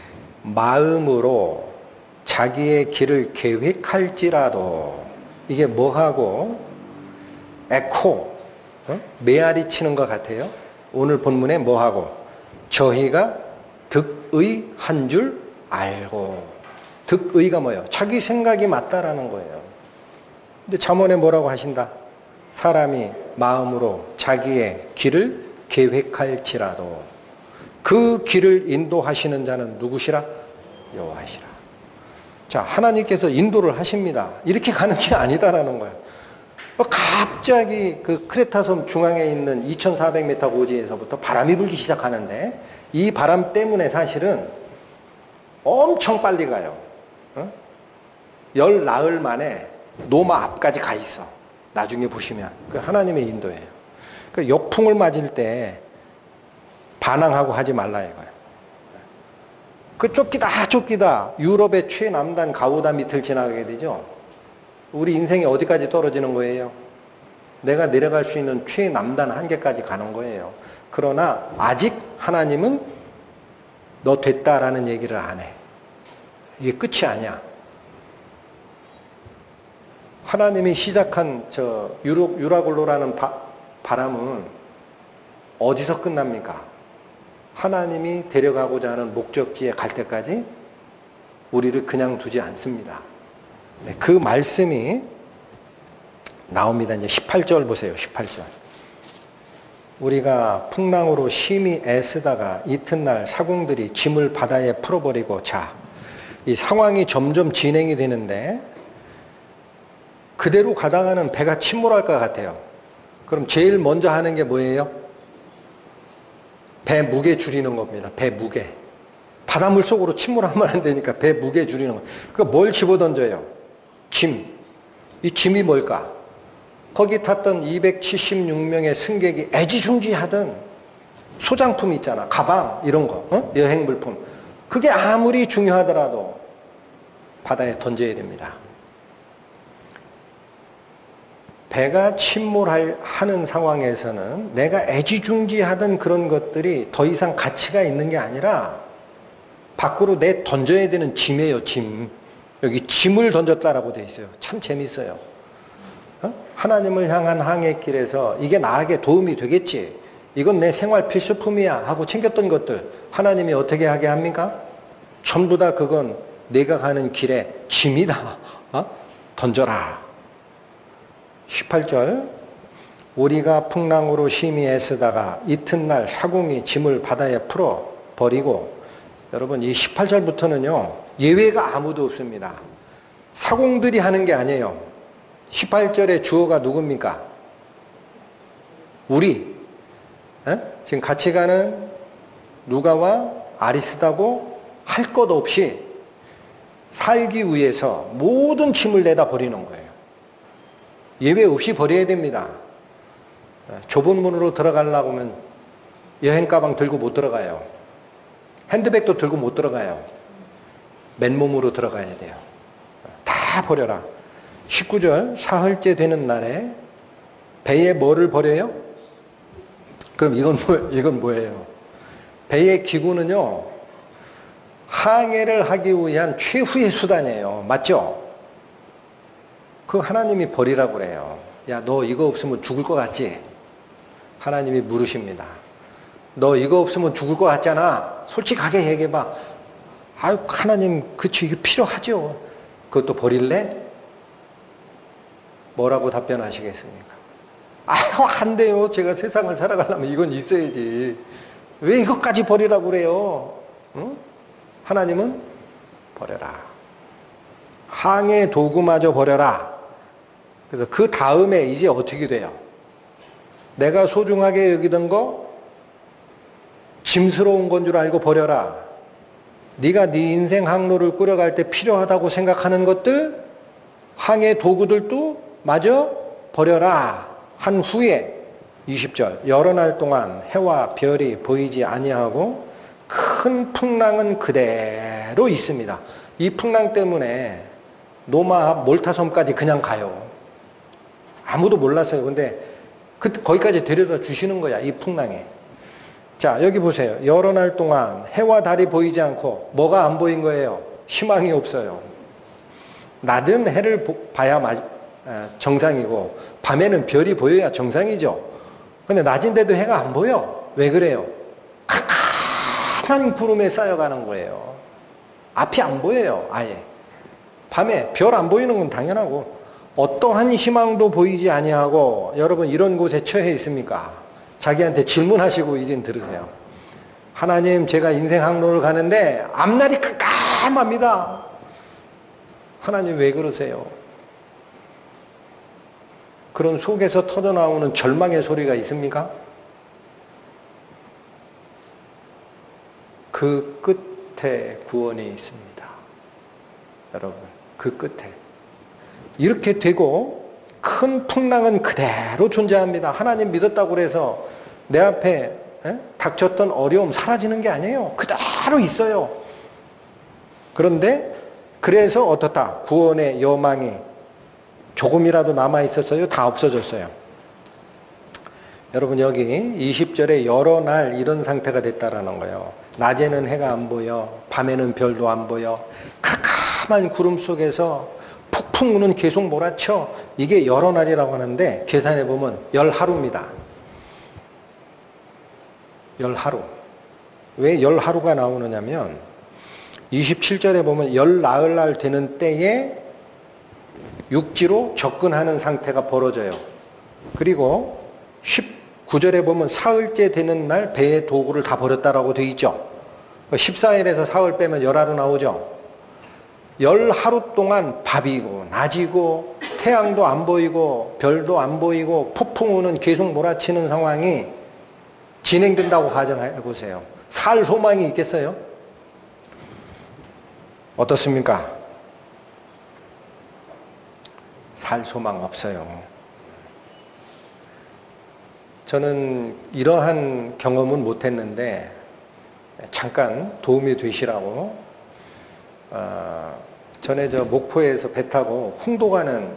마음으로 자기의 길을 계획할지라도, 이게 뭐하고 에코, 어? 메아리 치는 것 같아요. 오늘 본문에 뭐하고 저희가 득의 한 줄 알고. 득의가 뭐예요? 자기 생각이 맞다라는 거예요. 근데 잠언에 뭐라고 하신다? 사람이 마음으로 자기의 길을 계획할지라도 그 길을 인도하시는 자는 누구시라? 여호와시라. 자, 하나님께서 인도를 하십니다. 이렇게 가는 게 아니다라는 거예요. 갑자기 그 크레타 섬 중앙에 있는 이천사백 미터 고지에서부터 바람이 불기 시작하는데 이 바람 때문에 사실은 엄청 빨리 가요. 어? 열 나흘 만에 노마 앞까지 가 있어. 나중에 보시면 그 하나님의 인도예요. 그 역풍을 맞을 때 반항하고 하지 말라 이거예요. 그 쫓기다 쫓기다 유럽의 최남단 가우다 밑을 지나가게 되죠. 우리 인생이 어디까지 떨어지는 거예요? 내가 내려갈 수 있는 최남단 한계까지 가는 거예요. 그러나 아직 하나님은 너 됐다라는 얘기를 안 해. 이게 끝이 아니야. 하나님이 시작한 저 유라, 유라굴로라는 바, 바람은 어디서 끝납니까? 하나님이 데려가고자 하는 목적지에 갈 때까지 우리를 그냥 두지 않습니다. 네, 그 말씀이 나옵니다. 이제 십팔 절 보세요. 십팔 절. 우리가 풍랑으로 심히 애쓰다가 이튿날 사공들이 짐을 바다에 풀어버리고 자. 이 상황이 점점 진행이 되는데 그대로 가다가는 배가 침몰할 것 같아요. 그럼 제일 먼저 하는 게 뭐예요? 배 무게 줄이는 겁니다. 배 무게. 바닷물 속으로 침몰하면 안 되니까 배 무게 줄이는 거. 그 뭘 집어던져요? 짐. 이 짐이 뭘까? 거기 탔던 이백칠십육 명의 승객이 애지중지하던 소장품 있잖아. 가방 이런 거. 어? 여행 물품. 그게 아무리 중요하더라도 바다에 던져야 됩니다. 배가 침몰하는 상황에서는 내가 애지중지하던 그런 것들이 더 이상 가치가 있는 게 아니라 밖으로 내 던져야 되는 짐이에요. 짐. 여기 짐을 던졌다라고 돼 있어요. 참 재밌어요. 어? 하나님을 향한 항해길에서 이게 나에게 도움이 되겠지. 이건 내 생활 필수품이야 하고 챙겼던 것들 하나님이 어떻게 하게 합니까? 전부 다 그건 내가 가는 길에 짐이다. 어? 던져라. 십팔 절. 우리가 풍랑으로 심히 애쓰다가 이튿날 사공이 짐을 바다에 풀어 버리고. 여러분 이 십팔 절부터는요 예외가 아무도 없습니다. 사공들이 하는 게 아니에요. 십팔 절의 주어가 누굽니까? 우리. 에? 지금 같이 가는 누가와 아리스다고 할 것 없이 살기 위해서 모든 짐을 내다 버리는 거예요. 예외 없이 버려야 됩니다. 좁은 문으로 들어가려고 하면 여행 가방 들고 못 들어가요. 핸드백도 들고 못 들어가요. 맨몸으로 들어가야 돼요. 다 버려라. 십구 절. 사흘째 되는 날에 배에 뭐를 버려요? 그럼 이건 뭐, 이건 뭐예요? 배의 기구는요 항해를 하기 위한 최후의 수단이에요. 맞죠? 그 하나님이 버리라고 그래요. 야, 너 이거 없으면 죽을 것 같지? 하나님이 물으십니다. 너 이거 없으면 죽을 것 같잖아. 솔직하게 얘기해봐. 아유, 하나님, 그치, 이게 필요하죠. 그것도 버릴래? 뭐라고 답변하시겠습니까? 아유, 안 돼요. 제가 세상을 살아가려면 이건 있어야지. 왜 이것까지 버리라고 그래요? 응? 하나님은 버려라. 항해 도구마저 버려라. 그래서 그 다음에 이제 어떻게 돼요? 내가 소중하게 여기던 거 짐스러운 건 줄 알고 버려라. 네가 네 인생 항로를 꾸려갈 때 필요하다고 생각하는 것들, 항해 도구들도 마저 버려라. 한 후에 이십 절. 여러 날 동안 해와 별이 보이지 아니하고 큰 풍랑은 그대로 있습니다. 이 풍랑 때문에 노마 몰타섬까지 그냥 가요. 아무도 몰랐어요. 근데 그 거기까지 데려다 주시는 거야. 이 풍랑에. 자, 여기 보세요. 여러 날 동안 해와 달이 보이지 않고 뭐가 안 보인 거예요? 희망이 없어요. 낮은 해를 봐야 정상이고 밤에는 별이 보여야 정상이죠. 근데 낮인데도 해가 안 보여. 왜 그래요? 캄캄한 구름에 쌓여가는 거예요. 앞이 안 보여요. 아예. 밤에 별 안 보이는 건 당연하고 어떠한 희망도 보이지 아니하고. 여러분 이런 곳에 처해 있습니까? 자기한테 질문하시고 이젠 들으세요. 하나님, 제가 인생 항로를 가는데 앞날이 깜깜합니다. 하나님 왜 그러세요? 그런 속에서 터져나오는 절망의 소리가 있습니까? 그 끝에 구원이 있습니다. 여러분, 그 끝에. 이렇게 되고 큰 풍랑은 그대로 존재합니다. 하나님 믿었다고 해서 내 앞에 에? 닥쳤던 어려움 사라지는 게 아니에요. 그대로 있어요. 그런데 그래서 어떻다? 구원의 여망이 조금이라도 남아있었어요? 다 없어졌어요. 여러분, 여기 이십 절에 여러 날 이런 상태가 됐다라는 거예요. 낮에는 해가 안 보여, 밤에는 별도 안 보여, 캄캄한 구름 속에서 폭풍우는 계속 몰아쳐. 이게 여러 날이라고 하는데 계산해 보면 열 하루입니다. 열 하루. 왜 열 하루가 나오느냐면 이십칠 절에 보면 열 나흘날 되는 때에 육지로 접근하는 상태가 벌어져요. 그리고 십구 절에 보면 사흘째 되는 날 배의 도구를 다 버렸다라고 되어 있죠. 십사 일에서 사흘 빼면 열 하루 나오죠. 열 하루 동안 밤이고 낮이고 태양도 안 보이고 별도 안 보이고 폭풍우는 계속 몰아치는 상황이 진행된다고 가정해 보세요. 살 소망이 있겠어요? 어떻습니까? 살 소망 없어요. 저는 이러한 경험은 못했는데 잠깐 도움이 되시라고 어, 전에 저 목포에서 배 타고 홍도 가는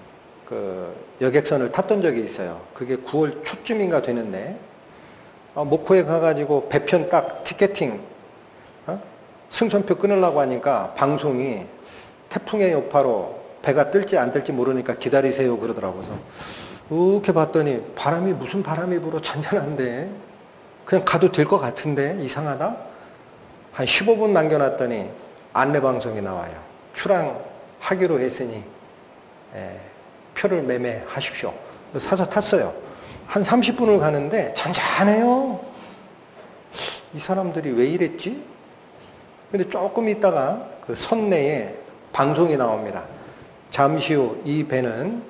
그 여객선을 탔던 적이 있어요. 그게 구월 초쯤인가 되는데 어, 목포에 가가지고 배편 딱 티켓팅 어? 승선표 끊으려고 하니까 방송이 태풍의 여파로 배가 뜰지 안 뜰지 모르니까 기다리세요 그러더라고요. 이렇게 봤더니 바람이 무슨 바람이 불어 잔잔한데 그냥 가도 될 것 같은데 이상하다? 한 십오 분 남겨놨더니 안내방송이 나와요. 출항하기로 했으니 예, 표를 매매하십시오. 사서 탔어요. 한 삼십 분을 가는데 잔잔해요. 이 사람들이 왜 이랬지? 근데 조금 있다가 그 선내에 방송이 나옵니다. 잠시 후 이 배는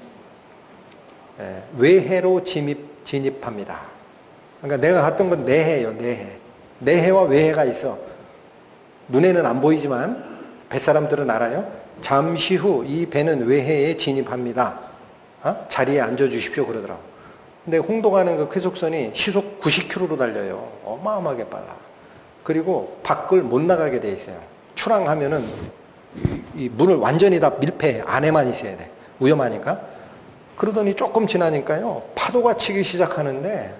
예, 외해로 진입, 진입합니다. 그러니까 내가 갔던 건 내해예요. 내해. 내해와 외해가 있어. 눈에는 안 보이지만 뱃사람들은 알아요. 잠시 후 이 배는 외해에 진입합니다. 어? 자리에 앉아주십시오 그러더라고. 근데 홍도 가는 그 쾌속선이 시속 구십 킬로미터로 달려요. 어마어마하게 빨라. 그리고 밖을 못 나가게 돼 있어요. 출항하면은 이, 이 문을 완전히 다 밀폐해. 안에만 있어야 돼. 위험하니까. 그러더니 조금 지나니까요. 파도가 치기 시작하는데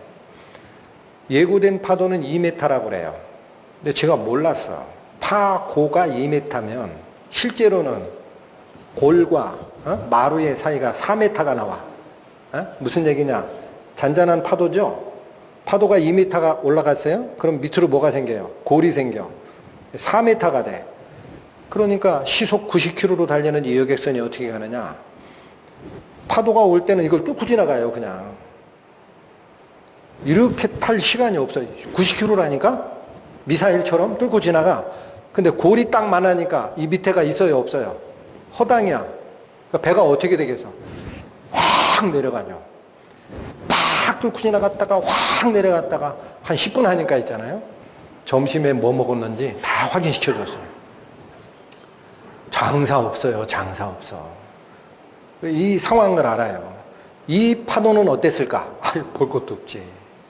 예고된 파도는 이 미터라고 그래요. 근데 제가 몰랐어. 파고가 이 미터면 실제로는 골과 어? 마루의 사이가 사 미터가 나와. 어? 무슨 얘기냐? 잔잔한 파도죠? 파도가 이 미터가 올라갔어요? 그럼 밑으로 뭐가 생겨요? 골이 생겨. 사 미터가 돼. 그러니까 시속 구십 킬로미터로 달리는 이 여객선이 어떻게 가느냐? 파도가 올 때는 이걸 뚫고 지나가요, 그냥. 이렇게 탈 시간이 없어요. 구십 킬로미터라니까? 미사일처럼 뚫고 지나가. 근데 골이 딱 만나니까 이 밑에가 있어요, 없어요? 허당이야. 그러니까 배가 어떻게 되겠어? 확 내려가죠. 팍 뚫고 지나갔다가 확 내려갔다가 한 십 분 하니까 있잖아요. 점심에 뭐 먹었는지 다 확인시켜줬어요. 장사 없어요, 장사 없어. 이 상황을 알아요. 이 파도는 어땠을까? 아유, 볼 것도 없지.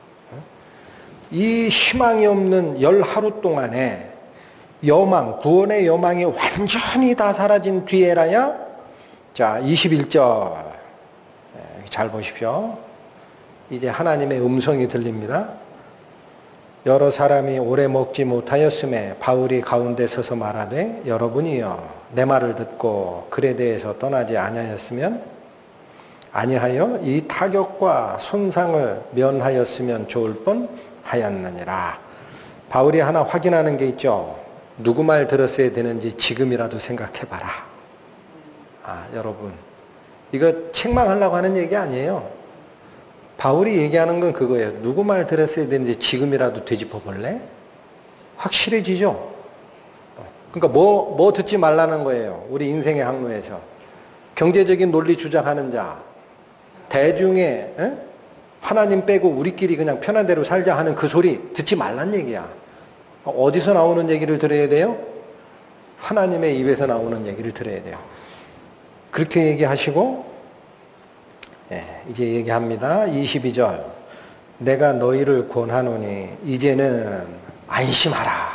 이 희망이 없는 열 하루 동안에 여망, 구원의 여망이 완전히 다 사라진 뒤에라야, 자, 이십일 절. 잘 보십시오. 이제 하나님의 음성이 들립니다. 여러 사람이 오래 먹지 못하였음에 바울이 가운데 서서 말하되 여러분이여 내 말을 듣고 글에 대해서 떠나지 아니하였으면 아니하여 이 타격과 손상을 면하였으면 좋을 뻔 하였느니라. 바울이 하나 확인하는 게 있죠. 누구 말 들었어야 되는지 지금이라도 생각해봐라. 아, 여러분, 이거 책망하려고 하는 얘기 아니에요. 바울이 얘기하는 건 그거예요. 누구 말 들었어야 되는지 지금이라도 되짚어 볼래? 확실해지죠? 그러니까 뭐, 뭐 듣지 말라는 거예요. 우리 인생의 항로에서. 경제적인 논리 주장하는 자, 대중의 에? 하나님 빼고 우리끼리 그냥 편한 대로 살자 하는 그 소리 듣지 말란 얘기야. 어디서 나오는 얘기를 들어야 돼요? 하나님의 입에서 나오는 얘기를 들어야 돼요. 그렇게 얘기하시고 예, 이제 얘기합니다. 이십이 절 내가 너희를 권하노니 이제는 안심하라.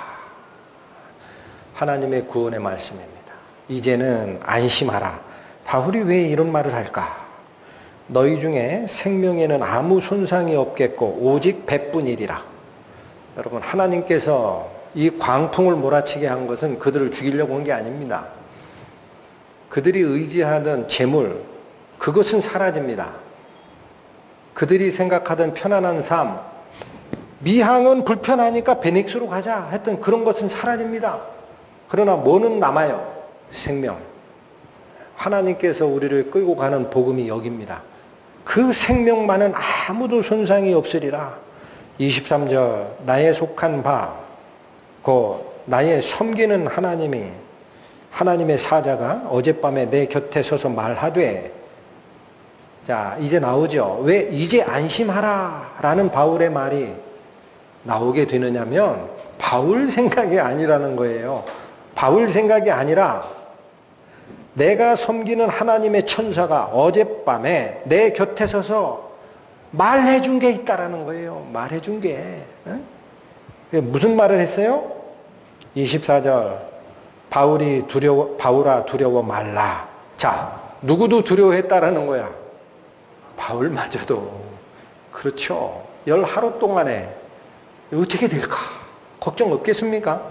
하나님의 구원의 말씀입니다. 이제는 안심하라. 바울이 왜 이런 말을 할까? 너희 중에 생명에는 아무 손상이 없겠고 오직 배뿐이리라. 여러분, 하나님께서 이 광풍을 몰아치게 한 것은 그들을 죽이려고 한 게 아닙니다. 그들이 의지하던 재물, 그것은 사라집니다. 그들이 생각하던 편안한 삶, 미항은 불편하니까 베닉스로 가자 했던 그런 것은 사라집니다. 그러나 뭐는 남아요? 생명. 하나님께서 우리를 끌고 가는 복음이 여기입니다. 그 생명만은 아무도 손상이 없으리라. 이십삼 절 나의 속한 바, 그 나의 섬기는 하나님이 하나님의 사자가 어젯밤에 내 곁에 서서 말하되, 자 이제 나오죠. 왜 이제 안심하라 라는 바울의 말이 나오게 되느냐면 바울 생각이 아니라는 거예요. 바울 생각이 아니라 내가 섬기는 하나님의 천사가 어젯밤에 내 곁에 서서 말해준 게 있다라는 거예요. 말해준 게. 무슨 말을 했어요? 이십사 절 바울이 두려워, 바울아 두려워 말라. 자, 누구도 두려워했다라는 거야. 바울마저도. 그렇죠. 열 하루 동안에 어떻게 될까? 걱정 없겠습니까?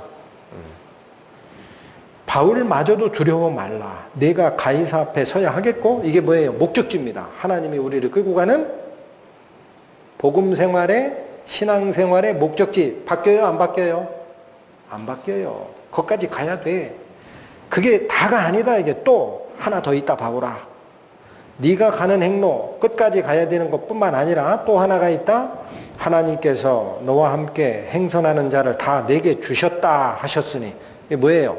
바울마저도 두려워 말라. 내가 가이사 앞에 서야 하겠고, 이게 뭐예요? 목적지입니다. 하나님이 우리를 끌고 가는 복음 생활의 신앙 생활의 목적지. 바뀌어요? 안 바뀌어요? 안 바뀌어요. 거기까지 가야 돼. 그게 다가 아니다. 이게 또 하나 더 있다. 바울아, 네가 가는 행로 끝까지 가야 되는 것뿐만 아니라 또 하나가 있다. 하나님께서 너와 함께 행선하는 자를 다 내게 주셨다 하셨으니, 이게 뭐예요?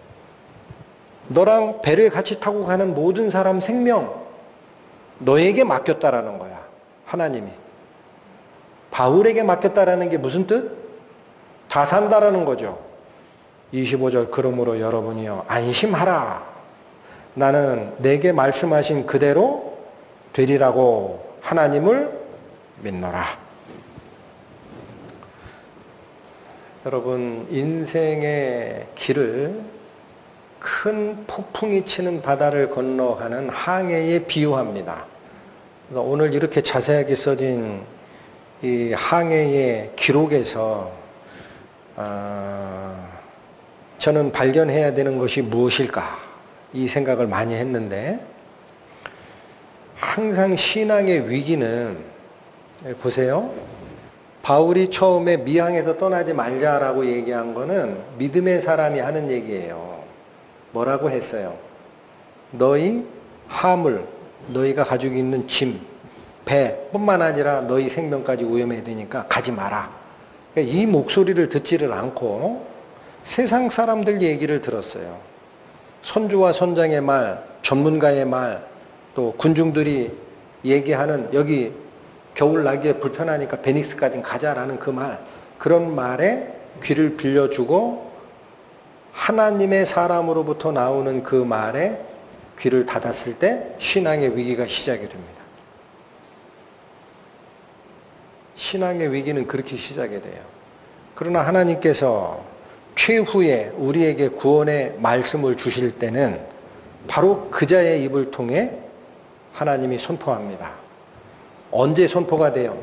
너랑 배를 같이 타고 가는 모든 사람 생명 너에게 맡겼다라는 거야. 하나님이 바울에게 맡겼다라는 게 무슨 뜻? 다 산다라는 거죠. 이십오 절 그러므로 여러분이여 안심하라. 나는 내게 말씀하신 그대로 되리라고 하나님을 믿노라. 여러분, 인생의 길을 큰 폭풍이 치는 바다를 건너가는 항해에 비유합니다. 오늘 이렇게 자세하게 써진 이 항해의 기록에서 어, 저는 발견해야 되는 것이 무엇일까? 이 생각을 많이 했는데, 항상 신앙의 위기는, 보세요. 바울이 처음에 미항에서 떠나지 말자라고 얘기한 거는 믿음의 사람이 하는 얘기예요. 뭐라고 했어요? 너희 화물, 너희가 가지고 있는 짐, 배뿐만 아니라 너희 생명까지 위험해야 되니까 가지 마라. 그러니까 이 목소리를 듣지를 않고 세상 사람들 얘기를 들었어요. 선주와 선장의 말, 전문가의 말, 또 군중들이 얘기하는 여기 겨울 나기에 불편하니까 베닉스까지 가자라는 그 말, 그런 말에 귀를 빌려주고 하나님의 사람으로부터 나오는 그 말에 귀를 닫았을 때 신앙의 위기가 시작이 됩니다. 신앙의 위기는 그렇게 시작이 돼요. 그러나 하나님께서 최후에 우리에게 구원의 말씀을 주실 때는 바로 그자의 입을 통해 하나님이 선포합니다. 언제 선포가 돼요?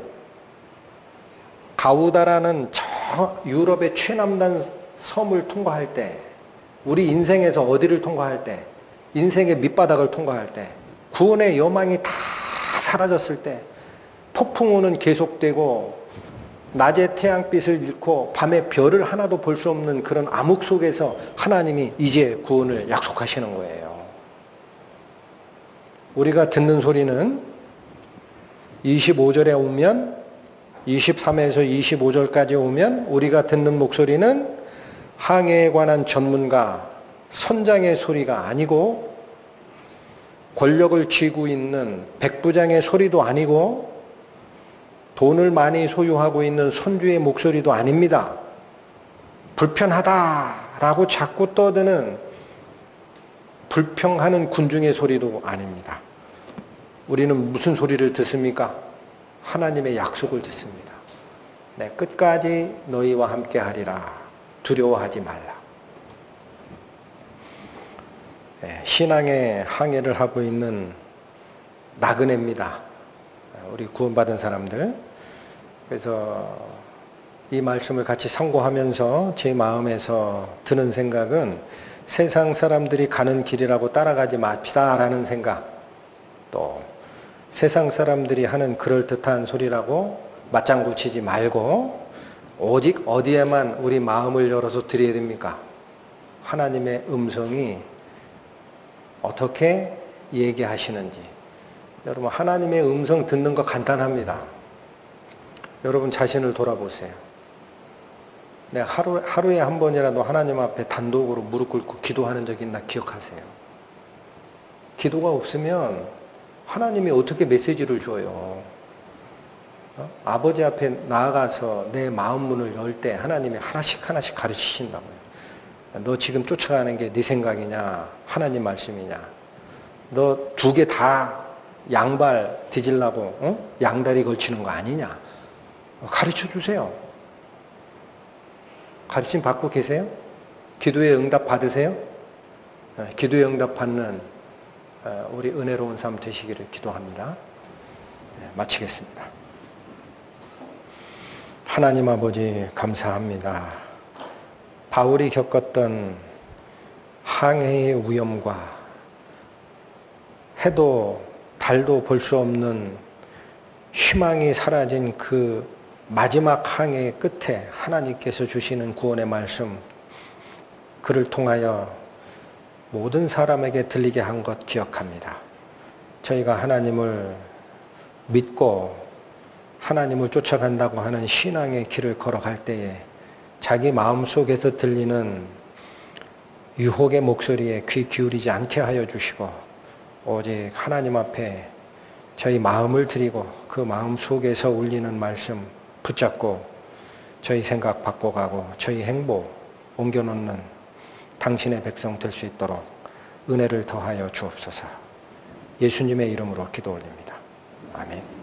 가우다라는 저 유럽의 최남단 섬을 통과할 때, 우리 인생에서 어디를 통과할 때, 인생의 밑바닥을 통과할 때, 구원의 여망이 다 사라졌을 때, 폭풍우는 계속되고 낮에 태양빛을 잃고 밤에 별을 하나도 볼 수 없는 그런 암흑 속에서 하나님이 이제 구원을 약속하시는 거예요. 우리가 듣는 소리는 이십오 절에 오면, 이십삼에서 이십오 절까지 오면 우리가 듣는 목소리는 항해에 관한 전문가, 선장의 소리가 아니고 권력을 쥐고 있는 백부장의 소리도 아니고 돈을 많이 소유하고 있는 손주의 목소리도 아닙니다. 불편하다라고 자꾸 떠드는 불평하는 군중의 소리도 아닙니다. 우리는 무슨 소리를 듣습니까? 하나님의 약속을 듣습니다. 내 끝까지 너희와 함께 하리라. 두려워하지 말라. 신앙의 항해를 하고 있는 나그네입니다. 우리 구원받은 사람들. 그래서 이 말씀을 같이 상고하면서 제 마음에서 드는 생각은 세상 사람들이 가는 길이라고 따라가지 맙시다 라는 생각, 또 세상 사람들이 하는 그럴듯한 소리라고 맞장구 치지 말고 오직 어디에만 우리 마음을 열어서 드려야 됩니까? 하나님의 음성이 어떻게 얘기하시는지. 여러분, 하나님의 음성 듣는 거 간단합니다. 여러분 자신을 돌아보세요. 내가 하루, 하루에 한 번이라도 하나님 앞에 단독으로 무릎 꿇고 기도하는 적 있나 기억하세요. 기도가 없으면 하나님이 어떻게 메시지를 줘요. 어? 아버지 앞에 나아가서 내 마음 문을 열 때 하나님이 하나씩 하나씩 가르치신다고요. 너 지금 쫓아가는 게 네 생각이냐 하나님 말씀이냐. 너 두 개 다 양발 뒤질라고 어? 양다리 걸치는 거 아니냐. 가르쳐 주세요. 가르침 받고 계세요? 기도의 응답 받으세요? 기도의 응답 받는 우리 은혜로운 삶 되시기를 기도합니다. 마치겠습니다. 하나님 아버지 감사합니다. 바울이 겪었던 항해의 위험과 해도 달도 볼 수 없는 희망이 사라진 그 마지막 항해의 끝에 하나님께서 주시는 구원의 말씀, 그를 통하여 모든 사람에게 들리게 한 것 기억합니다. 저희가 하나님을 믿고 하나님을 쫓아간다고 하는 신앙의 길을 걸어갈 때에 자기 마음속에서 들리는 유혹의 목소리에 귀 기울이지 않게 하여 주시고 오직 하나님 앞에 저희 마음을 드리고 그 마음 속에서 울리는 말씀 붙잡고 저희 생각 바꿔가고 저희 행복 옮겨놓는 당신의 백성 될 수 있도록 은혜를 더하여 주옵소서. 예수님의 이름으로 기도 올립니다. 아멘.